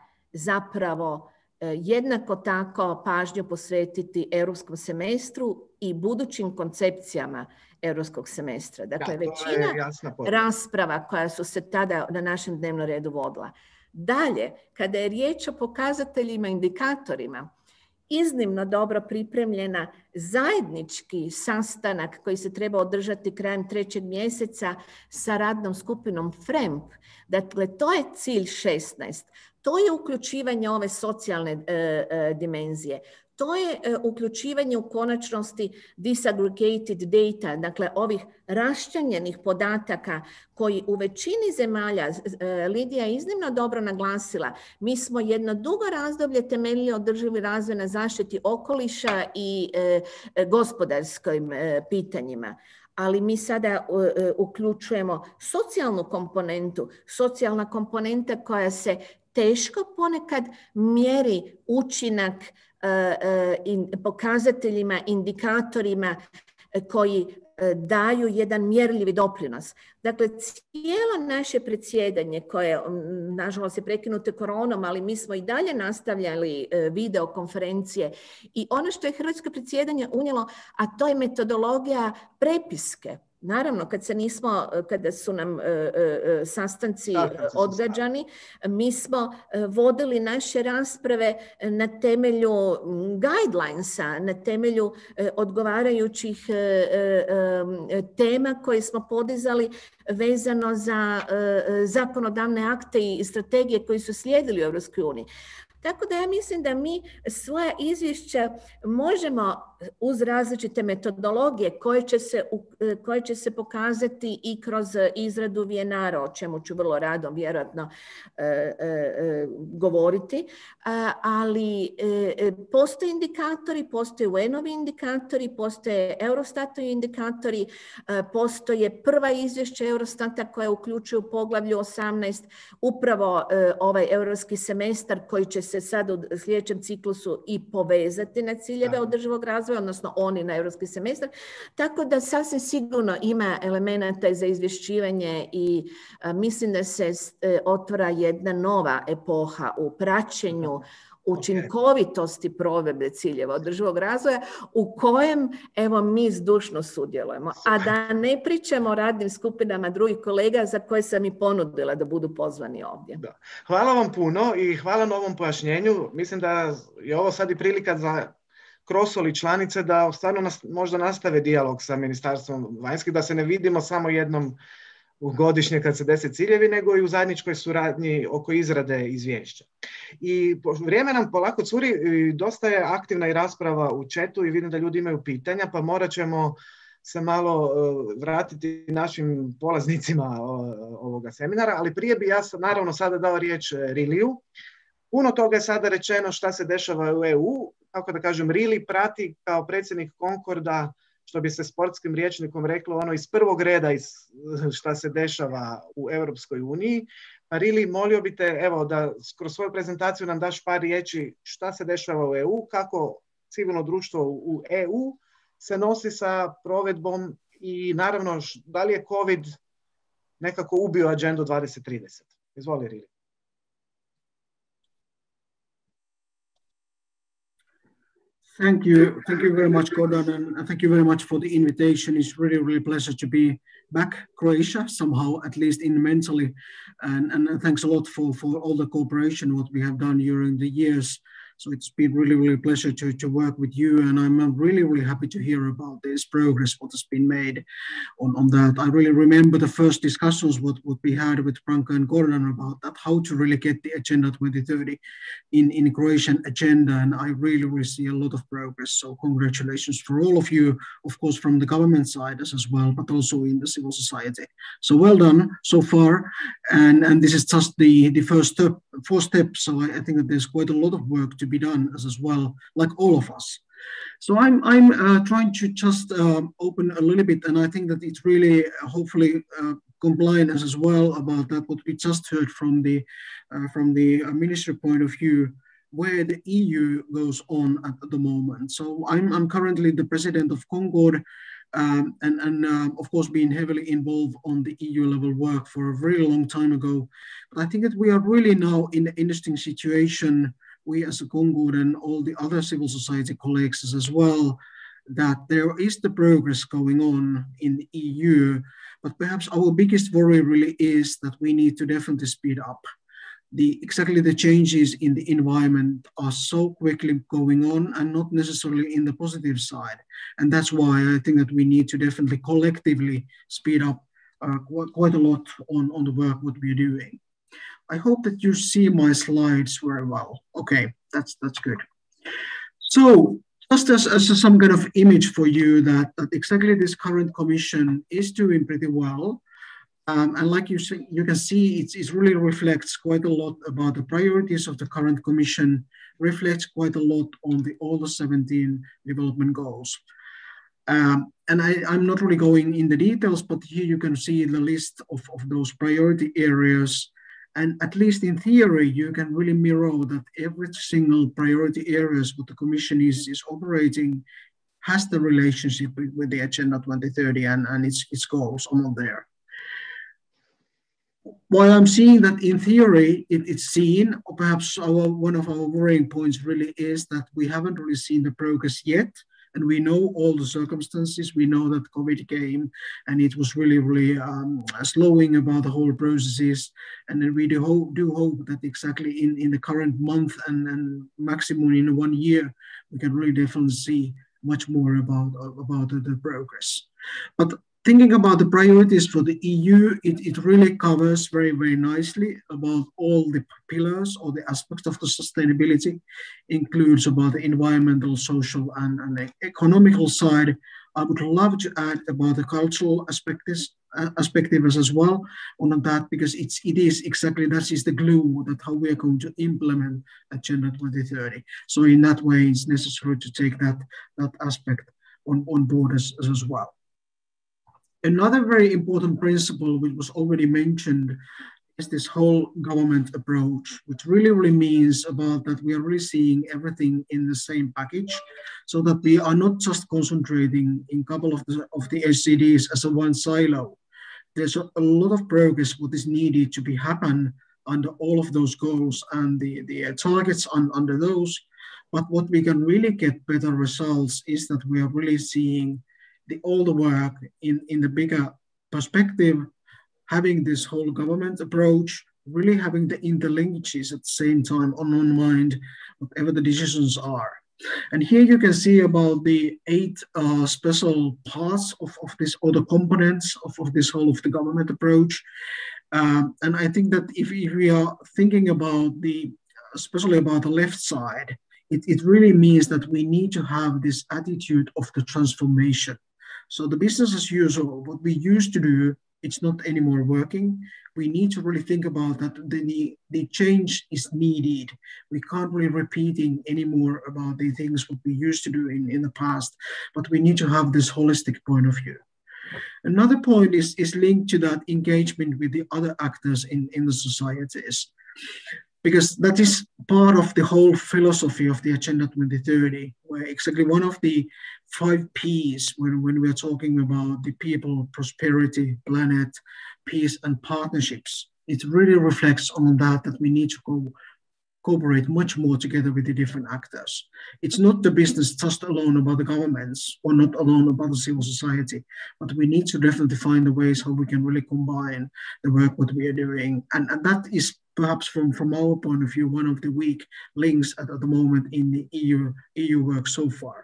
zapravo jednako tako pažnju posvetiti europskom semestru i budućim koncepcijama europskog semestra. Dakle, da, većina rasprava koja su se tada na našem dnevnom redu vodila. Dalje, kada je riječ o pokazateljima, indikatorima, iznimno dobro pripremljena zajednički sastanak koji se treba održati krajem trećeg mjeseca sa radnom skupinom F R E M P. Dakle, to je cilj šesnaest. To je uključivanje ove socijalne e, e, dimenzije. To je e, uključivanje u konačnosti disaggregated data, dakle ovih raščlanjenih podataka koji u većini zemalja, e, Lidija je iznimno dobro naglasila, mi smo jedno dugo razdoblje temeljili održivi razvoj na zaštiti okoliša i e, gospodarskim e, pitanjima. Ali mi sada uh, uključujemo socijalnu komponentu, socijalna komponenta koja se teško ponekad mjeri učinak uh, uh, in, pokazateljima, indikatorima uh, koji uh, daju jedan mjerljivi doprinos. Dakle, cijelo naše predsjedanje koje, nažalost, je prekinuto koronom, ali mi smo i dalje nastavljali uh, videokonferencije i ono što je hrvatsko predsjedanje unijelo, a to je metodologija prepiske. Naravno, kad se nismo, kada su nam uh, uh, sastanci uh, odgađani, mi smo uh, vodili naše rasprave na temelju guidelinesa, na temelju uh, odgovarajućih uh, uh, tema koje smo podizali vezano za uh, zakonodavne akte i strategije koji su slijedili u Europskoj uniji. Tako da ja mislim da mi svoja izvješća možemo uz različite metodologije koje će se, koje će se pokazati i kroz izradu V N R-a, o čemu ću vrlo rado vjerojatno e, e, govoriti, a, ali e, postoje indikatori, postoje U N-ovi indikatori, postoje Eurostatovi indikatori, e, postoje prva izvješća Eurostata koja uključuju poglavlju osamnaest, upravo e, ovaj europski semestar koji će se sad u sljedećem ciklusu i povezati na ciljeve da. održivog razvoja, odnosno oni na europski semestar. Tako da sasvim sigurno ima elemenata za izvješćivanje i a, mislim da se e, otvara jedna nova epoha u praćenju učinkovitosti provedbe ciljeva održivog razvoja u kojem evo mi zdušno sudjelujemo. A da ne pričamo o radnim skupinama drugih kolega za koje sam i ponudila da budu pozvani ovdje. Da. Hvala vam puno i hvala na ovom pojašnjenju. Mislim da je ovo sad i prilika za Krosol i članice da stvarno nas, možda nastave dijalog sa Ministarstvom vanjskih, da se ne vidimo samo jednom godišnje kad se dese ciljevi, nego i u zajedničkoj suradnji oko izrade izvješća. I vrijeme nam polako curi, dosta je aktivna i rasprava u chatu i vidim da ljudi imaju pitanja, pa morat ćemo se malo vratiti našim polaznicima ovoga seminara, ali prije bi ja naravno sada dao riječ Riliju. Puno toga je sada rečeno šta se dešava u E U, kako da kažem, Rili prati kao predsjednik Concorda, što bi se sportskim rječnikom reklo, ono iz prvog reda iz šta se dešava u Europskoj uniji. Pa Rili, molio bi te evo, da kroz svoju prezentaciju nam daš par riječi šta se dešava u E U, kako civilno društvo u E U se nosi sa provedbom i naravno da li je COVID nekako ubio agendu dvadeset trideset. Izvoli Rili. Thank you. Thank you very much, Gordon, and thank you very much for the invitation. It's really, really a pleasure to be back, Croatia, somehow, at least in mentally. And, and thanks a lot for, for all the cooperation, what we have done during the years. So it's been really, really a pleasure to, to work with you. And I'm really, really happy to hear about this progress, what has been made on, on that. I really remember the first discussions, what, what we had with Branka and Gordon about that, how to really get the Agenda twenty thirty in, in Croatian agenda. And I really, really see a lot of progress. So congratulations for all of you, of course, from the government side as, as well, but also in the civil society. So well done so far. And, and this is just the, the first step, fourth step. So I, I think that there's quite a lot of work to be done as, as well, like all of us. So I'm, I'm uh, trying to just uh, open a little bit, and I think that it's really uh, hopefully uh, compliant as, as well about that what we just heard from the, uh, from the uh, ministry point of view, where the E U goes on at the moment. So I'm, I'm currently the president of Concord, um, and, and uh, of course being heavily involved on the E U level work for a very long time ago. But I think that we are really now in an interesting situation, we as a Concord and all the other civil society colleagues as well, that there is the progress going on in the E U, but perhaps our biggest worry really is that we need to definitely speed up. The, exactly the changes in the environment are so quickly going on and not necessarily in the positive side. And that's why I think that we need to definitely collectively speed up uh, quite, quite a lot on, on the work what we're doing. I hope that you see my slides very well. Okay, that's, that's good. So just as, as some kind of image for you that, that exactly this current commission is doing pretty well. Um, and like you, see, you can see, it's, it really reflects quite a lot about the priorities of the current commission, reflects quite a lot on the all the seventeen development goals. Um, and I, I'm not really going in the details, but here you can see the list of, of those priority areas. And at least in theory, you can really mirror that every single priority areas what the Commission is, is operating has the relationship with, with the Agenda twenty thirty and, and its, its goals on there. While I'm seeing that in theory, it, it's seen, or perhaps our, one of our worrying points really is that we haven't really seen the progress yet. And we know all the circumstances. We know that COVID came and it was really, really um, slowing about the whole processes. And then we do hope, do hope that exactly in, in the current month and, and maximum in one year, we can really definitely see much more about, about the, the progress. But thinking about the priorities for the E U, it, it really covers very, very nicely about all the pillars or the aspects of the sustainability, includes about the environmental, social, and, and economical side. I would love to add about the cultural aspects, uh, aspectives as well on that, because it's, it is exactly, that is the glue that how we are going to implement Agenda twenty thirty. So in that way, it's necessary to take that, that aspect on, on board as, as well. Another very important principle, which was already mentioned, is this whole government approach, which really, really means about that we are really seeing everything in the same package, so that we are not just concentrating in a couple of the, of the S C Ds as a one silo. There's a, a lot of progress what is needed to be happen under all of those goals and the, the targets on, under those. But what we can really get better results is that we are really seeing the all the work in, in the bigger perspective, having this whole government approach, really having the interlinkages at the same time on on mind, whatever the decisions are. And here you can see about the eight uh, special parts of, of this, or the components of, of this whole of the government approach. Um, and I think that if, if we are thinking about the, especially about the left side, it, it really means that we need to have this attitude of the transformation. So the business as usual, what we used to do, it's not anymore working. We need to really think about that the, the change is needed. We can't really repeating anymore about the things what we used to do in, in the past, but we need to have this holistic point of view. Another point is, is linked to that engagement with the other actors in, in the societies, because that is part of the whole philosophy of the Agenda twenty thirty, where exactly one of the five Ps when, when we're talking about the people, prosperity, planet, peace, and partnerships, it really reflects on that, that we need to go cooperate much more together with the different actors. It's not the business just alone about the governments or not alone about the civil society, but we need to definitely find the ways how we can really combine the work what we are doing. And, and that is perhaps from, from our point of view, one of the weak links at, at the moment in the E U, E U work so far.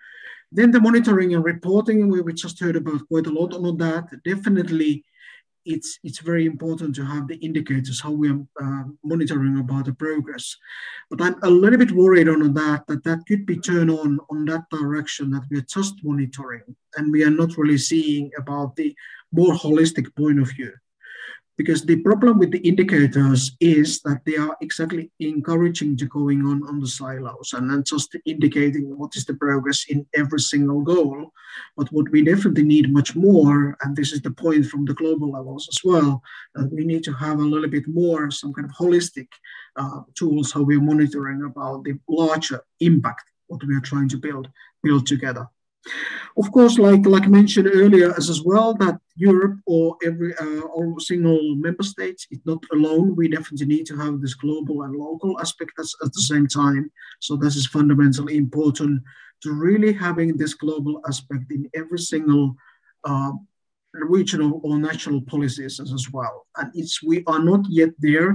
Then the monitoring and reporting, we, we just heard about quite a lot on that. Definitely, it's, it's very important to have the indicators, how we are uh, monitoring about the progress. But I'm a little bit worried on that, that that could be turned on on that direction, that we are just monitoring and we are not really seeing about the more holistic point of view. Because the problem with the indicators is that they are exactly encouraging to going on on the silos and then just indicating what is the progress in every single goal. But what we definitely need much more, and this is the point from the global levels as well, that we need to have a little bit more, some kind of holistic uh, tools, how we're monitoring about the larger impact, what we are trying to build, build together. Of course, like like mentioned earlier as, as well, that Europe or every uh, or single member state is not alone. We definitely need to have this global and local aspect at, at the same time. So this is fundamentally important to really having this global aspect in every single uh, regional or national policies as, as well. And it's we are not yet there.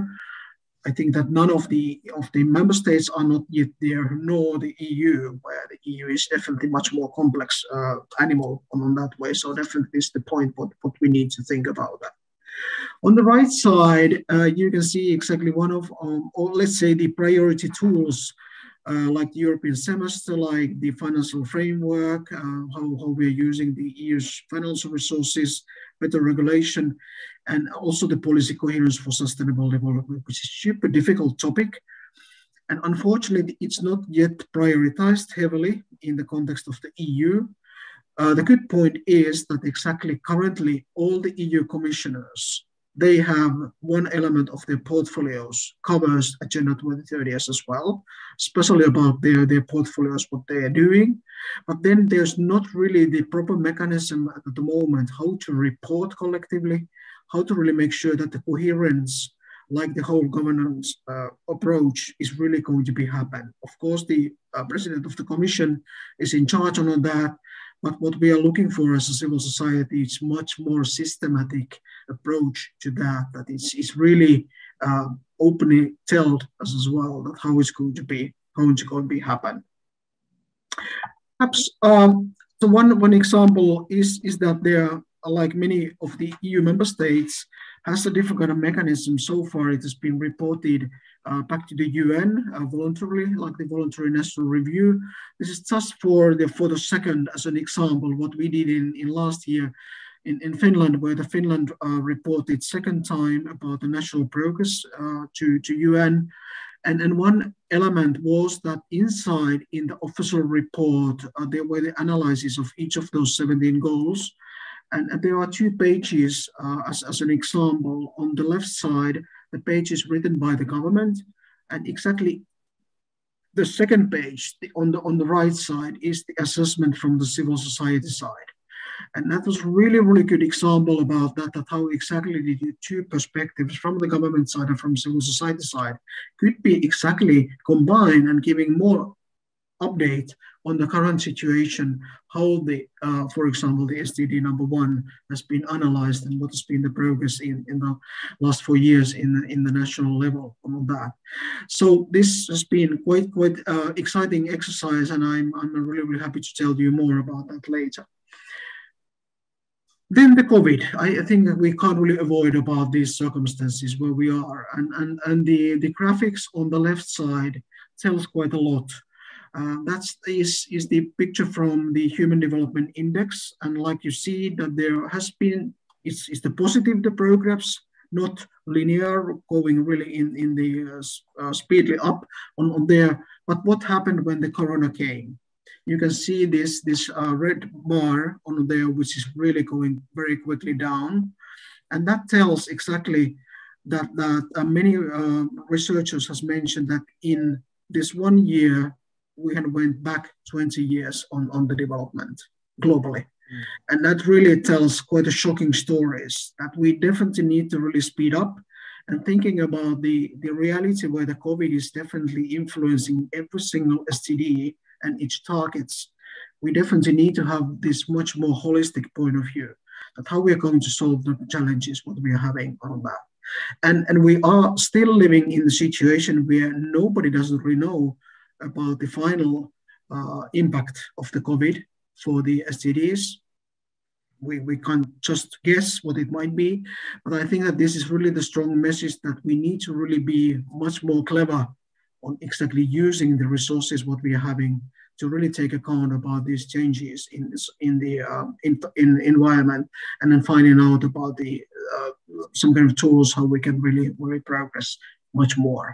I think that none of the of the member states are not yet there, nor the E U, where the E U is definitely much more complex uh, animal on that way. So definitely is the point what, what we need to think about that. On the right side, uh, you can see exactly one of, um, or let's say the priority tools, uh, like the European semester, like the financial framework, uh, how, how we're using the E U's financial resources, better regulation, and also the policy coherence for sustainable development, which is a super difficult topic. And unfortunately, it's not yet prioritized heavily in the context of the E U. Uh, the good point is that exactly currently all the E U commissioners, they have one element of their portfolios covers Agenda twenty thirty as well, especially about their, their portfolios, what they are doing. But then there's not really the proper mechanism at the moment how to report collectively, how to really make sure that the coherence, like the whole governance uh, approach, is really going to be happen. Of course, the uh, president of the commission is in charge on that, but what we are looking for as a civil society is much more systematic approach to that, that it's, it's really uh, openly told us as well that how it's going to be, how it's going to be happen. Perhaps, um, so one, one example is, is that there like many of the E U member states, has a different kind of mechanism. So far, it has been reported uh, back to the U N uh, voluntarily, like the voluntary national review. This is just for the for the second, as an example, what we did in, in last year in, in Finland, where the Finland uh, reported second time about the national progress uh, to, to U N. And, and one element was that inside in the official report, uh, there were the analysis of each of those seventeen goals. And, and there are two pages uh, as, as an example. On the left side, the page is written by the government, and exactly the second page the, on, the, on the right side is the assessment from the civil society side. And that was really, really good example about that, that how exactly the two perspectives from the government side and from civil society side could be exactly combined and giving more update on the current situation, how the, uh, for example, the S D G number one has been analyzed and what has been the progress in, in the last four years in, in the national level on that. So this has been quite, quite uh, exciting exercise, and I'm, I'm really, really happy to tell you more about that later. Then the COVID, I, I think that we can't really avoid about these circumstances where we are. And, and, and the, the graphics on the left side tells quite a lot. Uh, that is, is the picture from the Human Development Index. And like you see that there has been, it's, it's the positive, the progress, not linear, going really in, in the uh, uh, speedily up on, on there. But what happened when the corona came? You can see this, this uh, red bar on there, which is really going very quickly down. And that tells exactly that, that uh, many uh, researchers has mentioned that in this one year, we had went back twenty years on, on the development globally. Mm. And that really tells quite a shocking stories that we definitely need to really speed up. And thinking about the, the reality where the COVID is definitely influencing every single S T D and its targets, we definitely need to have this much more holistic point of view that how we are going to solve the challenges what we are having on that. And, and we are still living in the situation where nobody doesn't really know about the final uh, impact of the COVID for the S T Ds. We, we can't just guess what it might be, but I think that this is really the strong message that we need to really be much more clever on exactly using the resources what we are having to really take account about these changes in this, in the uh, in, in environment, and then finding out about the uh, some kind of tools how we can really really progress much more.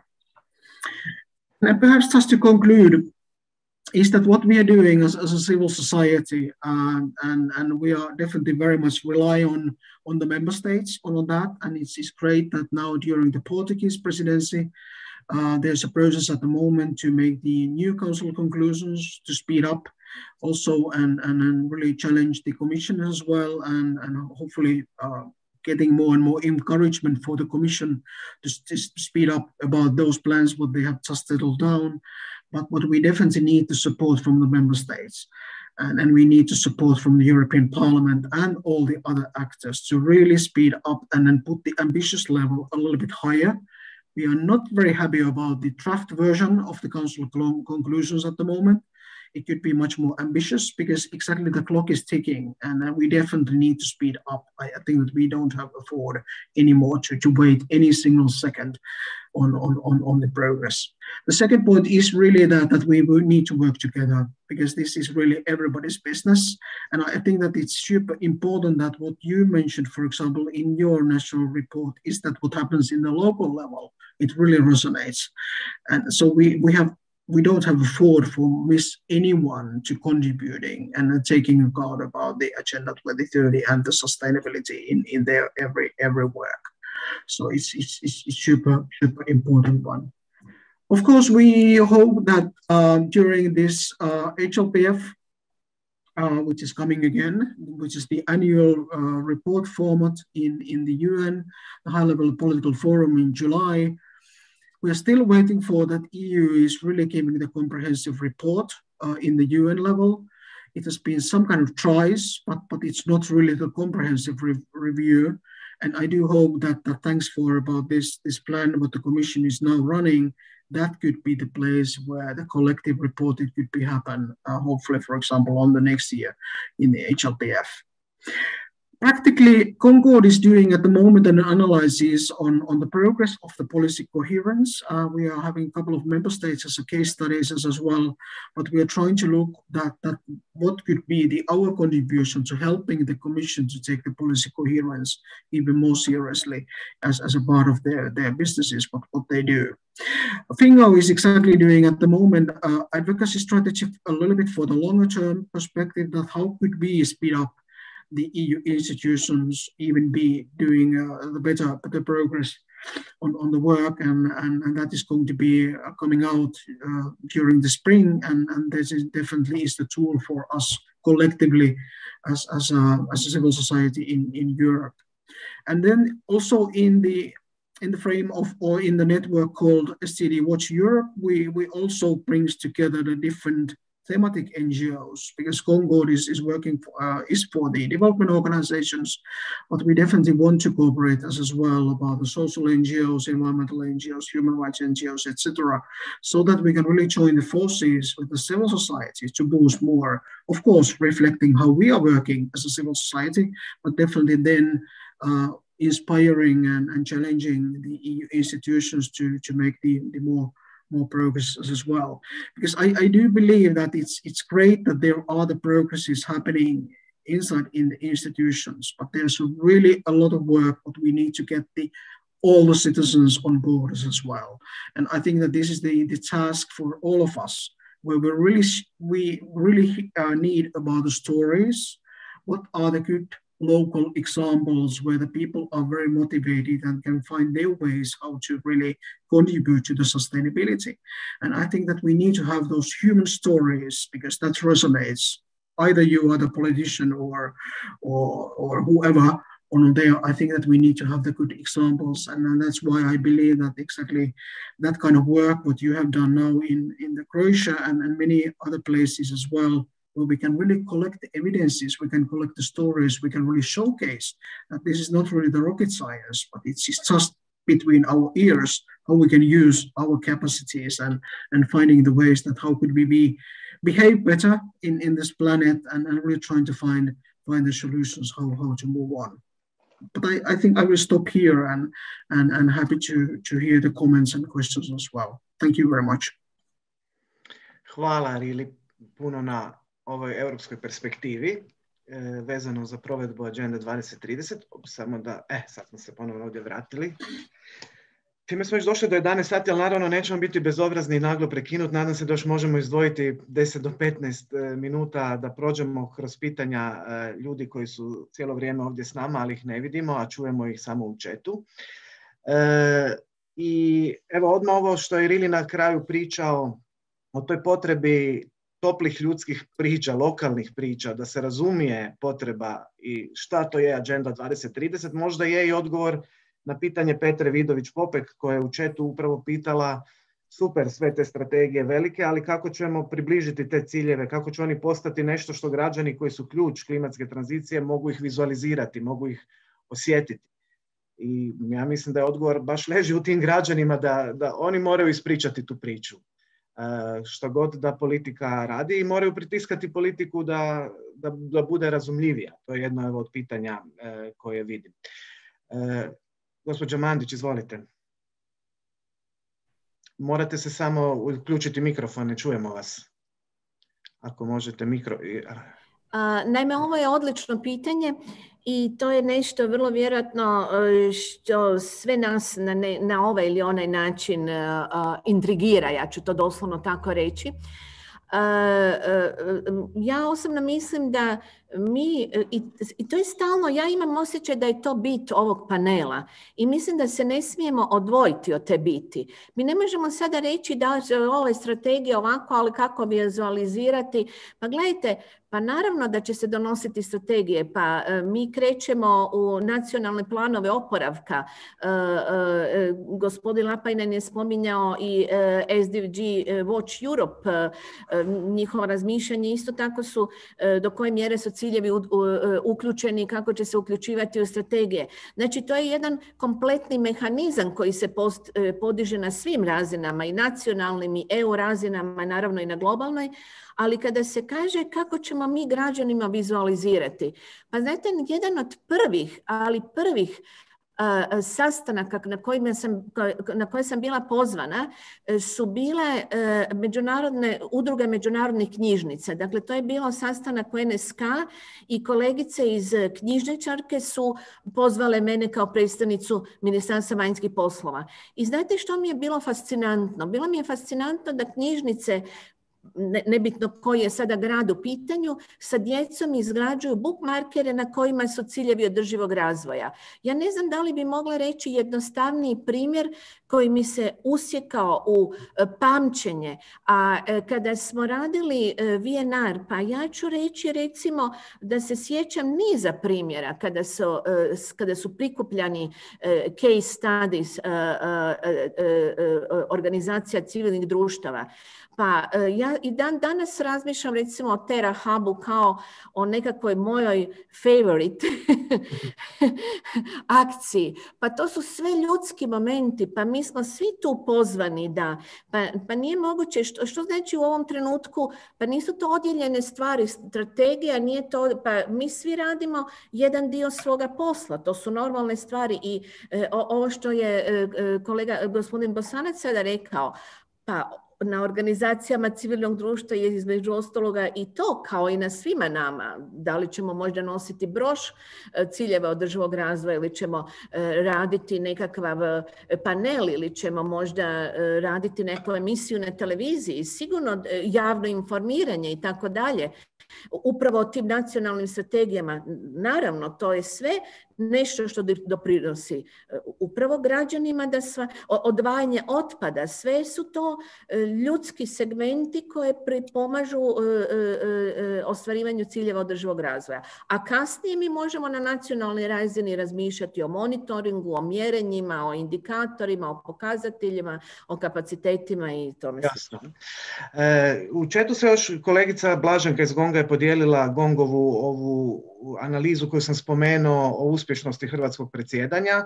And perhaps just to conclude, is that what we are doing as, as a civil society, uh, and, and we are definitely very much rely on, on the member states on that. And it's, it's great that now during the Portuguese presidency, uh, there's a process at the moment to make the new council conclusions to speed up also and, and, and really challenge the commission as well, and, and hopefully uh, getting more and more encouragement for the Commission to, to speed up about those plans, what they have just settled down. But what we definitely need to support from the member states. And, and we need to support from the European Parliament and all the other actors to really speed up and then put the ambitious level a little bit higher. We are not very happy about the draft version of the Council conclusions at the moment. It could be much more ambitious because exactly the clock is ticking, and uh, we definitely need to speed up. I, I think that we don't have afford anymore to, to wait any single second on, on, on, on the progress. The second point is really that, that we will need to work together, because this is really everybody's business. And I think that it's super important that what you mentioned, for example, in your national report, is that what happens in the local level, it really resonates. And so we, we have we don't have afford for miss anyone to contributing and taking account about the Agenda twenty thirty and the sustainability in, in their every every work. So it's, it's, it's super, super important one. Of course, we hope that um, during this uh, H L P F, uh, which is coming again, which is the annual uh, report format in, in the U N, the high-level political forum in July, we are still waiting for that E U is really giving the comprehensive report uh, in the U N level. It has been some kind of tries, but, but it's not really the comprehensive re review. And I do hope that, that thanks for about this, this plan, what the Commission is now running, that could be the place where the collective reporting could be happen, uh, hopefully, for example, on the next year in the H L P F. Practically, Concord is doing at the moment an analysis on, on the progress of the policy coherence. Uh, we are having a couple of member states as a case studies as, as well, but we are trying to look at that what could be the our contribution to helping the Commission to take the policy coherence even more seriously as, as a part of their, their businesses, what, what they do. Fingo is exactly doing at the moment uh, advocacy strategy a little bit for the longer term perspective, that how could we speed up the E U institutions even be doing uh, the better, better progress on, on the work, and, and, and that is going to be uh, coming out uh, during the spring, and, and this is definitely is the tool for us collectively as, as, a, as a civil society in, in Europe. And then also in the in the frame of, or in the network called S T D Watch Europe, we, we also brings together the different thematic N G Os, because Concord is, is working for, uh, is for the development organizations, but we definitely want to cooperate as, as well about the social N G Os, environmental N G Os, human rights N G Os, et cetera, so that we can really join the forces with the civil society to boost more, of course, reflecting how we are working as a civil society, but definitely then uh, inspiring and, and challenging the E U institutions to, to make the, the more more progress as well. Because I, I do believe that it's it's great that there are the progresses happening inside in the institutions, but there's really a lot of work that we need to get the all the citizens on board as well. And I think that this is the, the task for all of us, where we really we really uh, need about the stories. What are the good local examples where the people are very motivated and can find their ways how to really contribute to the sustainability. And I think that we need to have those human stories, because that resonates. Either you are the politician or, or, or whoever on there, I think that we need to have the good examples. And, and that's why I believe that exactly that kind of work, what you have done now in, in the Croatia and, and many other places as well, where we can really collect the evidences, we can collect the stories, we can really showcase that this is not really the rocket science, but it's just between our ears, how we can use our capacities and, and finding the ways that how could we be behave better in, in this planet, and, and really trying to find, find the solutions, how, how to move on. But I, I think I will stop here, and, and, and happy to, to hear the comments and questions as well. Thank you very much. Hvala Rili puno na ovoj europskoj perspektivi e, vezano za provedbu Agende dvadeset trideset. Samo da, e, sad smo se ponovno ovdje vratili. Time smo još došli do jedanaest sati, ali naravno nećemo biti bezobrazni i naglo prekinuti. Nadam se da još možemo izdvojiti deset do petnaest minuta da prođemo kroz pitanja ljudi koji su cijelo vrijeme ovdje s nama, ali ih ne vidimo, a čujemo ih samo u chatu. E, I evo odmah ovo što je Rili na kraju pričao o toj potrebi toplih ljudskih priča, lokalnih priča, da se razumije potreba i šta to je Agenda dvadeset trideset, možda je i odgovor na pitanje Petre Vidović-Popek, koja je u chatu upravo pitala, super sve te strategije velike, ali kako ćemo približiti te ciljeve, kako će oni postati nešto što građani koji su ključ klimatske tranzicije mogu ih vizualizirati, mogu ih osjetiti. I ja mislim da je odgovor baš leži u tim građanima da, da oni moraju ispričati tu priču. Što god da politika radi, i moraju pritiskati politiku da, da, da bude razumljivija. To je jedno od pitanja e, koje vidim. E, gospođa Mandić, izvolite. Morate se samo uključiti mikrofon, ne čujemo vas. Ako možete mikro... A, naime, ovo je odlično pitanje i to je nešto vrlo vjerojatno što sve nas na, ne, na ovaj ili onaj način uh, intrigira, ja ću to doslovno tako reći. Uh, uh, ja osobno mislim da mi, i, i to je stalno, ja imam osjećaj da je to bit ovog panela i mislim da se ne smijemo odvojiti od te biti. Mi ne možemo sada reći da ove strategije ovako, ali kako vizualizirati. Pa gledajte, pa naravno da će se donositi strategije, pa e, mi krećemo u nacionalne planove oporavka. E, e, gospodin Lapajnen je spominjao i e, S D G Watch Europe, e, njihovo razmišljanje isto tako su e, do koje mjere socijalne ciljevi uključeni, kako će se uključivati u strategije. Znači, to je jedan kompletni mehanizam koji se post, podiže na svim razinama, i nacionalnim i E U razinama, naravno i na globalnoj, ali kada se kaže kako ćemo mi građanima vizualizirati, pa znate, jedan od prvih, ali prvih Uh, sastanaka na, kojima sam, na koje sam bila pozvana su bile uh, međunarodne, udruge međunarodnih knjižnica. Dakle, to je bilo sastanak u N S K i kolegice iz knjižničarke su pozvale mene kao predstavnicu Ministarstva vanjskih poslova. I znate što mi je bilo fascinantno? Bilo mi je fascinantno da knjižnice, nebitno koji je sada grad u pitanju, sa djecom izgrađuju bookmarkere na kojima su ciljevi održivog razvoja. Ja ne znam da li bi mogla reći jednostavniji primjer koji mi se usjekao u pamćenje. A kada smo radili V N R, pa ja ću reći recimo da se sjećam niza primjera kada su, kada su prikupljani case studies organizacija civilnih društava. Pa ja i dan danas razmišljam recimo o Terra Hubu kao o nekakvoj mojoj favorite akciji. Pa to su sve ljudski momenti, pa mi smo svi tu pozvani da, pa, pa nije moguće, što, što znači u ovom trenutku, pa nisu to odjeljene stvari, strategija nije to, pa mi svi radimo jedan dio svoga posla, to su normalne stvari i e, ovo što je e, kolega gospodin Bosanac sada rekao, pa na organizacijama civilnog društva je između ostaloga i to, kao i na svima nama. Da li ćemo možda nositi broš ciljeva održivog razvoja ili ćemo raditi nekakav panel ili ćemo možda raditi neku emisiju na televiziji, sigurno javno informiranje i tako dalje. Upravo o tim nacionalnim strategijama, naravno, to je sve nešto što doprinosi upravo građanima, da sva, odvajanje otpada, sve su to ljudski segmenti koje pripomažu ostvarivanju ciljeva održivog razvoja. A kasnije mi možemo na nacionalnoj razini razmišljati o monitoringu, o mjerenjima, o indikatorima, o pokazateljima, o kapacitetima i tome. Jasno. E, u četu se još kolegica Blaženka iz Gonga je podijelila Gongovu ovu analizu koju sam spomenuo o uspješnosti hrvatskog predsjedanja. E,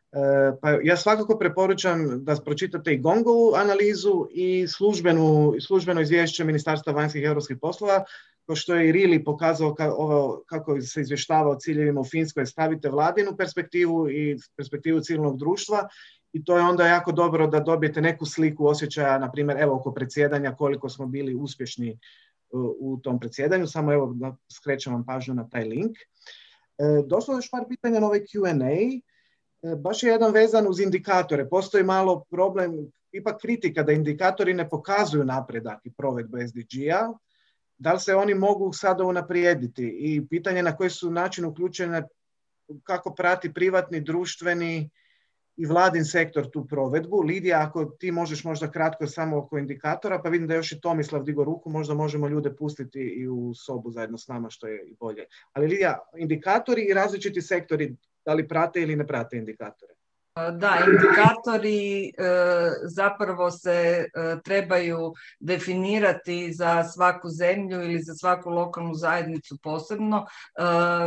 pa ja svakako preporučam da pročitate i Gongovu analizu i službenu, službeno izvješće Ministarstva vanjskih i europskih poslova, kao što je i Rili pokazao ka, ovo, kako se izvještava o ciljevima u Finskoj. Stavite vladinu perspektivu i perspektivu civilnog društva i to je onda jako dobro da dobijete neku sliku osjećaja, na primjer, evo oko predsjedanja, koliko smo bili uspješni u tom predsjedanju. Samo evo da skrećem vam pažnju na taj link. E, došlo je još par pitanja na ovaj Q and A. E, baš je jedan vezan uz indikatore. Postoji malo problem, ipak kritika da indikatori ne pokazuju napredak i provedbu S D G-a. Da li se oni mogu sada unaprijediti? I pitanje na koji su način uključene, kako prati privatni, društveni i vladin sektor tu provedbu. Lidija, ako ti možeš možda kratko samo oko indikatora, pa vidim da još i Tomislav digo ruku, možda možemo ljude pustiti i u sobu zajedno s nama, što je i bolje. Ali Lidija, indikatori i različiti sektori, da li prate ili ne prate indikatore? Da, indikatori e, zapravo se e, trebaju definirati za svaku zemlju ili za svaku lokalnu zajednicu posebno. E,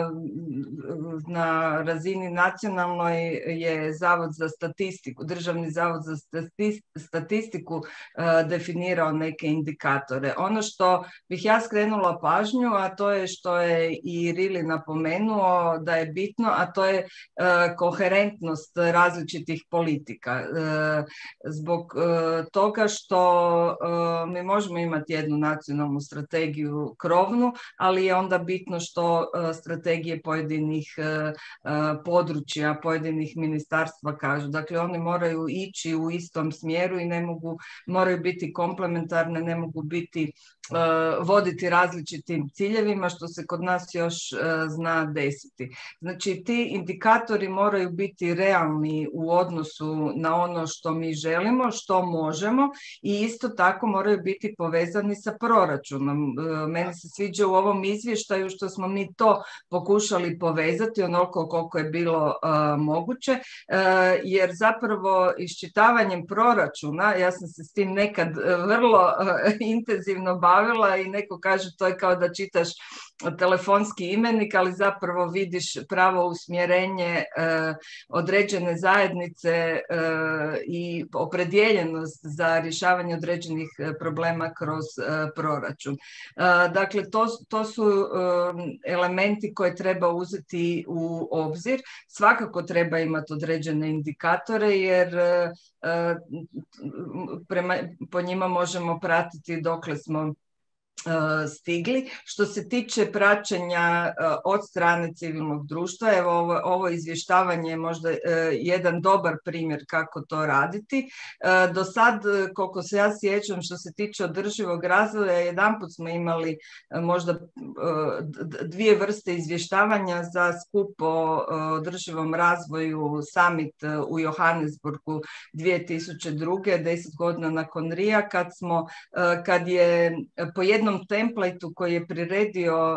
na razini nacionalnoj je Zavod za statistiku, Državni zavod za statistiku e, definirao neke indikatore. Ono što bih ja skrenula pažnju, a to je što je i Rili napomenuo da je bitno, a to je e, koherentnost različitih različitih politika. Zbog toga što mi možemo imati jednu nacionalnu strategiju krovnu, ali je onda bitno što strategije pojedinih područja, pojedinih ministarstva kažu. Dakle, oni moraju ići u istom smjeru i ne mogu, moraju biti komplementarne, ne mogu biti voditi različitim ciljevima, što se kod nas još zna desiti. Znači, ti indikatori moraju biti realni u odnosu na ono što mi želimo, što možemo i isto tako moraju biti povezani sa proračunom. Meni se sviđa u ovom izvještaju što smo mi to pokušali povezati onoliko koliko je bilo uh, moguće, uh, jer zapravo iščitavanjem proračuna, ja sam se s tim nekad vrlo uh, intenzivno bavila, pravila i neko kaže to je kao da čitaš telefonski imenik, ali zapravo vidiš pravo usmjerenje određene zajednice i opredjeljenost za rješavanje određenih problema kroz proračun. Dakle, to, to su elementi koje treba uzeti u obzir. Svakako treba imati određene indikatore jer prema, po njima možemo pratiti dokle smo stigli. Što se tiče praćenja od strane civilnog društva, evo ovo, ovo izvještavanje je možda jedan dobar primjer kako to raditi. Do sad, koliko se ja sjećam, što se tiče održivog razvoja, jedanput smo imali možda dvije vrste izvještavanja za skup o održivom razvoju summit u Johannesburgu dvije tisuće druge. deset godina nakon Rija, kad smo, kad je po jednom templejtu koji je priredio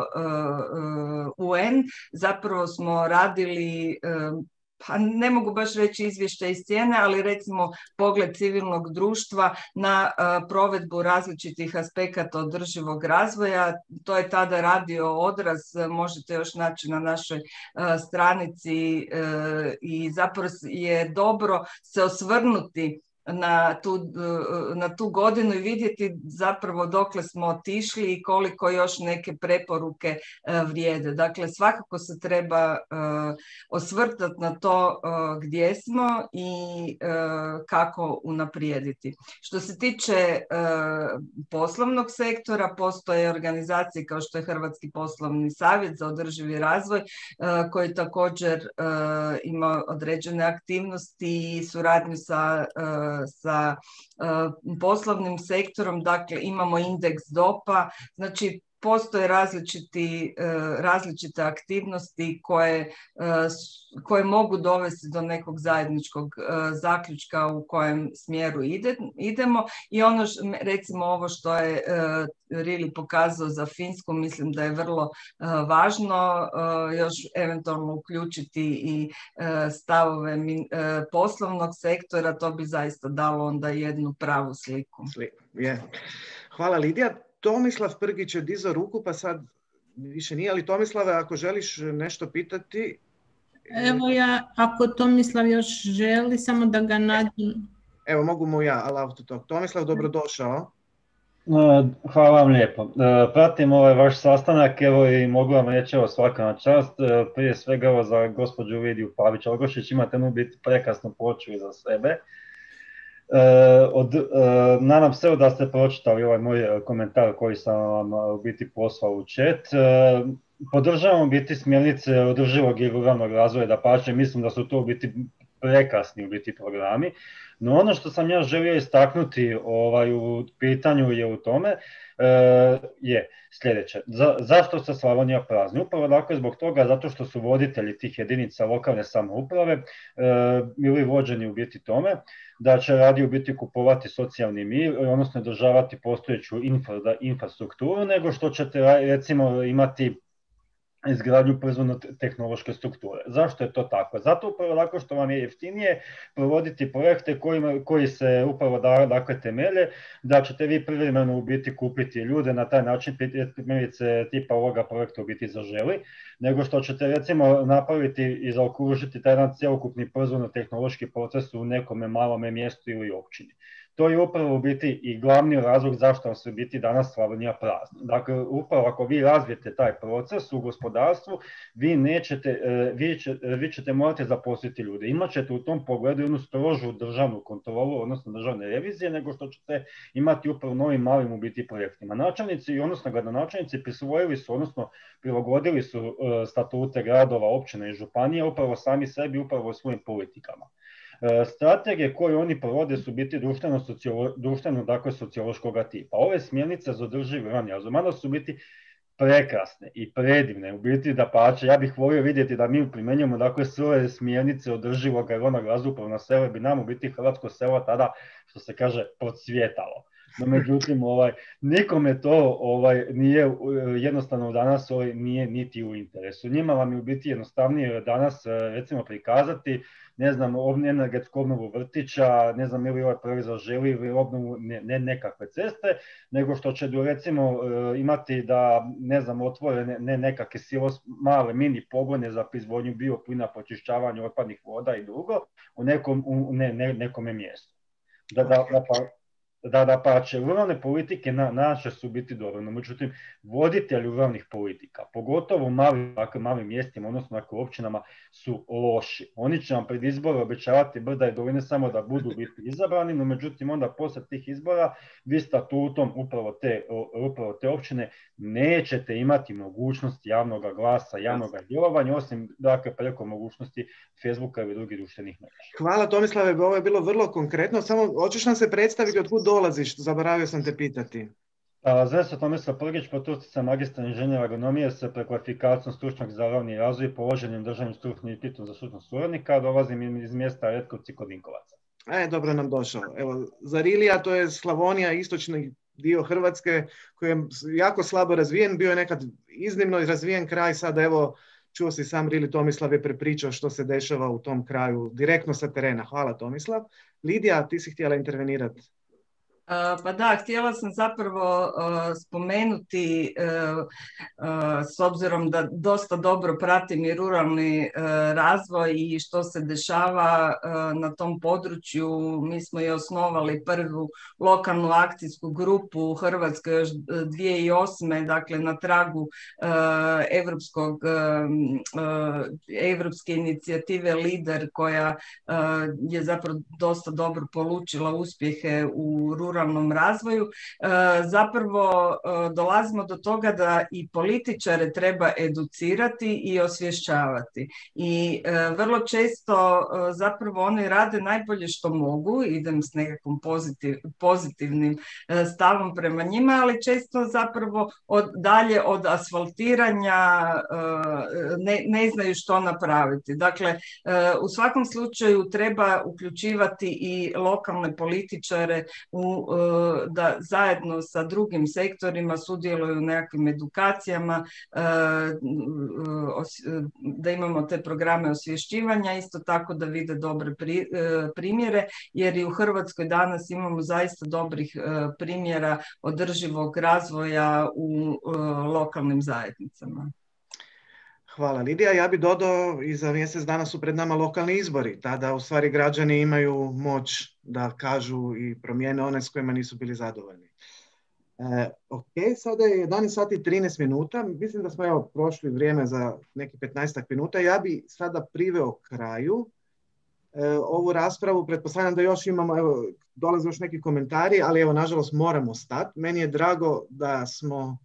uh, uh, U N, zapravo smo radili, uh, pa ne mogu baš reći izvješće iz cijene, ali recimo pogled civilnog društva na uh, provedbu različitih aspekata održivog razvoja. To je tada radio odraz, možete još naći na našoj uh, stranici uh, i zapravo je dobro se osvrnuti Na tu, na tu godinu i vidjeti zapravo dokle smo otišli i koliko još neke preporuke vrijede. Dakle, svakako se treba uh, osvrtati na to uh, gdje smo i uh, kako unaprijediti. Što se tiče uh, poslovnog sektora, postoje organizacije kao što je Hrvatski poslovni savjet za održivi razvoj uh, koji također uh, ima određene aktivnosti i suradnju sa uh, sa uh, poslovnim sektorom, dakle imamo indeks dopa, znači postoje različiti, uh, različite aktivnosti koje, uh, koje mogu dovesti do nekog zajedničkog uh, zaključka u kojem smjeru ide, idemo i ono š, recimo ovo što je uh, Rili pokazao za Finsku, mislim da je vrlo uh, važno uh, još eventualno uključiti i uh, stavove min, uh, poslovnog sektora, to bi zaista dalo onda jednu pravu sliku. Yeah. Hvala Lidija. Tomislav Prgić je dizao ruku, pa sad više nije, ali Tomislave, ako želiš nešto pitati... Evo ja, ako Tomislav još želi, samo da ga nađem. Evo, mogu mu ja, allow to talk. Tomislav, dobrodošao. Hvala vam lijepo. Pratim ovaj vaš sastanak, evo i mogu vam reći evo svaka na čast. Prije svega evo za gospođu Lidiju Pavić-Algošić, imate mu biti prekasno počeli za sebe. Od, nadam se da ste pročitali ovaj moj komentar koji sam vam u biti poslao u chat. Podržavam biti smjernice održivog i ruralnog razvoja, dapače, mislim da su to u biti prekasni u biti programi. No ono što sam ja želio istaknuti ovaj, u pitanju je u tome e, je sljedeće. Za, zašto se Slavonija prazni? Upravo dakle zbog toga zato što su voditelji tih jedinica lokalne samouprave e, bili vođeni u biti tome da će radije u biti kupovati socijalni mir, odnosno održavati postojeću infra, infrastrukturu, nego što ćete recimo imati izgradnju proizvodno-tehnološke strukture. Zašto je to tako? Zato upravo tako što vam je jeftinije provoditi projekte kojima, koji se upravo da, dakle temelje, da ćete vi privremeno u biti kupiti ljude na taj način, primjerice tipa ovoga projekta u biti Zaželi, nego što ćete recimo napraviti i zaokružiti taj jedan cjelokupni proizvodno-tehnološki proces u nekome malome mjestu ili općini. To je upravo u biti i glavni razlog zašto se u biti danas Slavonija prazna. Dakle, upravo ako vi razvijete taj proces u gospodarstvu, vi, nećete, vi, će, vi ćete morati zaposliti ljude. Imaćete u tom pogledu jednu strožu državnu kontrolu, odnosno državne revizije, nego što ćete imati upravo novim malim u biti projektima. Načelnici, odnosno gradonačelnici prisvojili su, odnosno prilagodili su statute gradova, općina i županija upravo sami sebi, upravo svojim politikama. Strategije koje oni provode su biti društveno, socijolo, društveno dakle, sociološkog tipa. Ove smjernice za održivi ruralni razvoj su biti prekrasne i predivne, u biti da pače. Ja bih volio vidjeti da mi primjenjujemo dakle, sve ove smjernice održivog ruralnog razvoja na selu, bi nam u biti hrvatsko selo tada, što se kaže, procvjetalo. No međutim, ovaj, nikome to ovaj, nije jednostavno danas ovaj, nije niti u interesu. Njima vam je u biti jednostavnije danas recimo prikazati, ne znam, energetsku obnovu vrtića, ne znam ili ovaj projekt Zaželi ili obnovu ne, ne nekakve ceste, nego što će recimo imati da, ne znam, otvore ne, ne nekakve silos, male mini pogone za proizvodnju bioplina, počišćavanje otpadnih voda i drugo u nekom, u ne, ne, nekome mjestu. Da, da, da pa, Da, da pa će ruralne politike na, naše su biti dobro, no međutim voditelji ruralnih politika, pogotovo u malim, dakle, malim mjestima, odnosno dakle, općinama, su loši. Oni će vam pred izbore obećavati brda i doline samo da budu biti izabrani, no međutim onda poslije tih izbora vi statutom upravo te, upravo te općine nećete imati mogućnost javnog glasa, javnog djelovanja, osim dakle, preko mogućnosti Facebooka ili drugih društvenih mreža. Hvala Tomislave, ovo je bilo vrlo konkretno, samo hoćeš nam se predstaviti od kud dolaziš, zaboravio sam te pitati. Zove se Tomislav Prgić, po struci sam magistar inženjera agronomije sa prekvalifikacijom stručnjak za ruralni razvoj i položenim državnim stručnim ispitom za stručnog suradnika, dolazim iz mjesta Retkovci kod Vinkovaca. E, dobro nam došao. Evo, Zarilija, to je Slavonija, istočni dio Hrvatske, koji je jako slabo razvijen, bio je nekad iznimno razvijen kraj, sad evo, čuo si sam Rili Tomislav je prepričao što se dešava u tom kraju, direktno sa terena. Hvala Tomislav. Lidija, ti si htjela intervenirati. Pa da, htjela sam zapravo uh, spomenuti, uh, uh, s obzirom da dosta dobro pratim i ruralni uh, razvoj i što se dešava uh, na tom području. Mi smo i osnovali prvu lokalnu akcijsku grupu u Hrvatskoj još dvije tisuće osme. Dakle na tragu uh, evropskog, uh, evropske inicijative Lider koja uh, je zapravo dosta dobro polučila uspjehe u ruralnom ruralnom razvoju, zapravo dolazimo do toga da i političare treba educirati i osvješćavati. I vrlo često zapravo oni rade najbolje što mogu, idem s nekakvom pozitiv, pozitivnim stavom prema njima, ali često zapravo od, dalje od asfaltiranja ne, ne znaju što napraviti. Dakle, u svakom slučaju treba uključivati i lokalne političare u da zajedno sa drugim sektorima sudjeluju u nekakvim edukacijama, da imamo te programe osvješćivanja, isto tako da vide dobre primjere, jer i u Hrvatskoj danas imamo zaista dobrih primjera održivog razvoja u lokalnim zajednicama. Hvala Lidija. Ja bih dodao i za mjesec dana su pred nama lokalni izbori. Tada u stvari građani imaju moć da kažu i promijene one s kojima nisu bili zadovoljni. E, ok, sada je jedanaest sati i trinaest minuta. Mislim da smo evo prošli vrijeme za neki petnaestak minuta. Ja bih sada priveo kraju e, ovu raspravu. Pretpostavljam da još imamo, evo, dolaze još neki komentari, ali evo, nažalost, moramo stati. Meni je drago da smo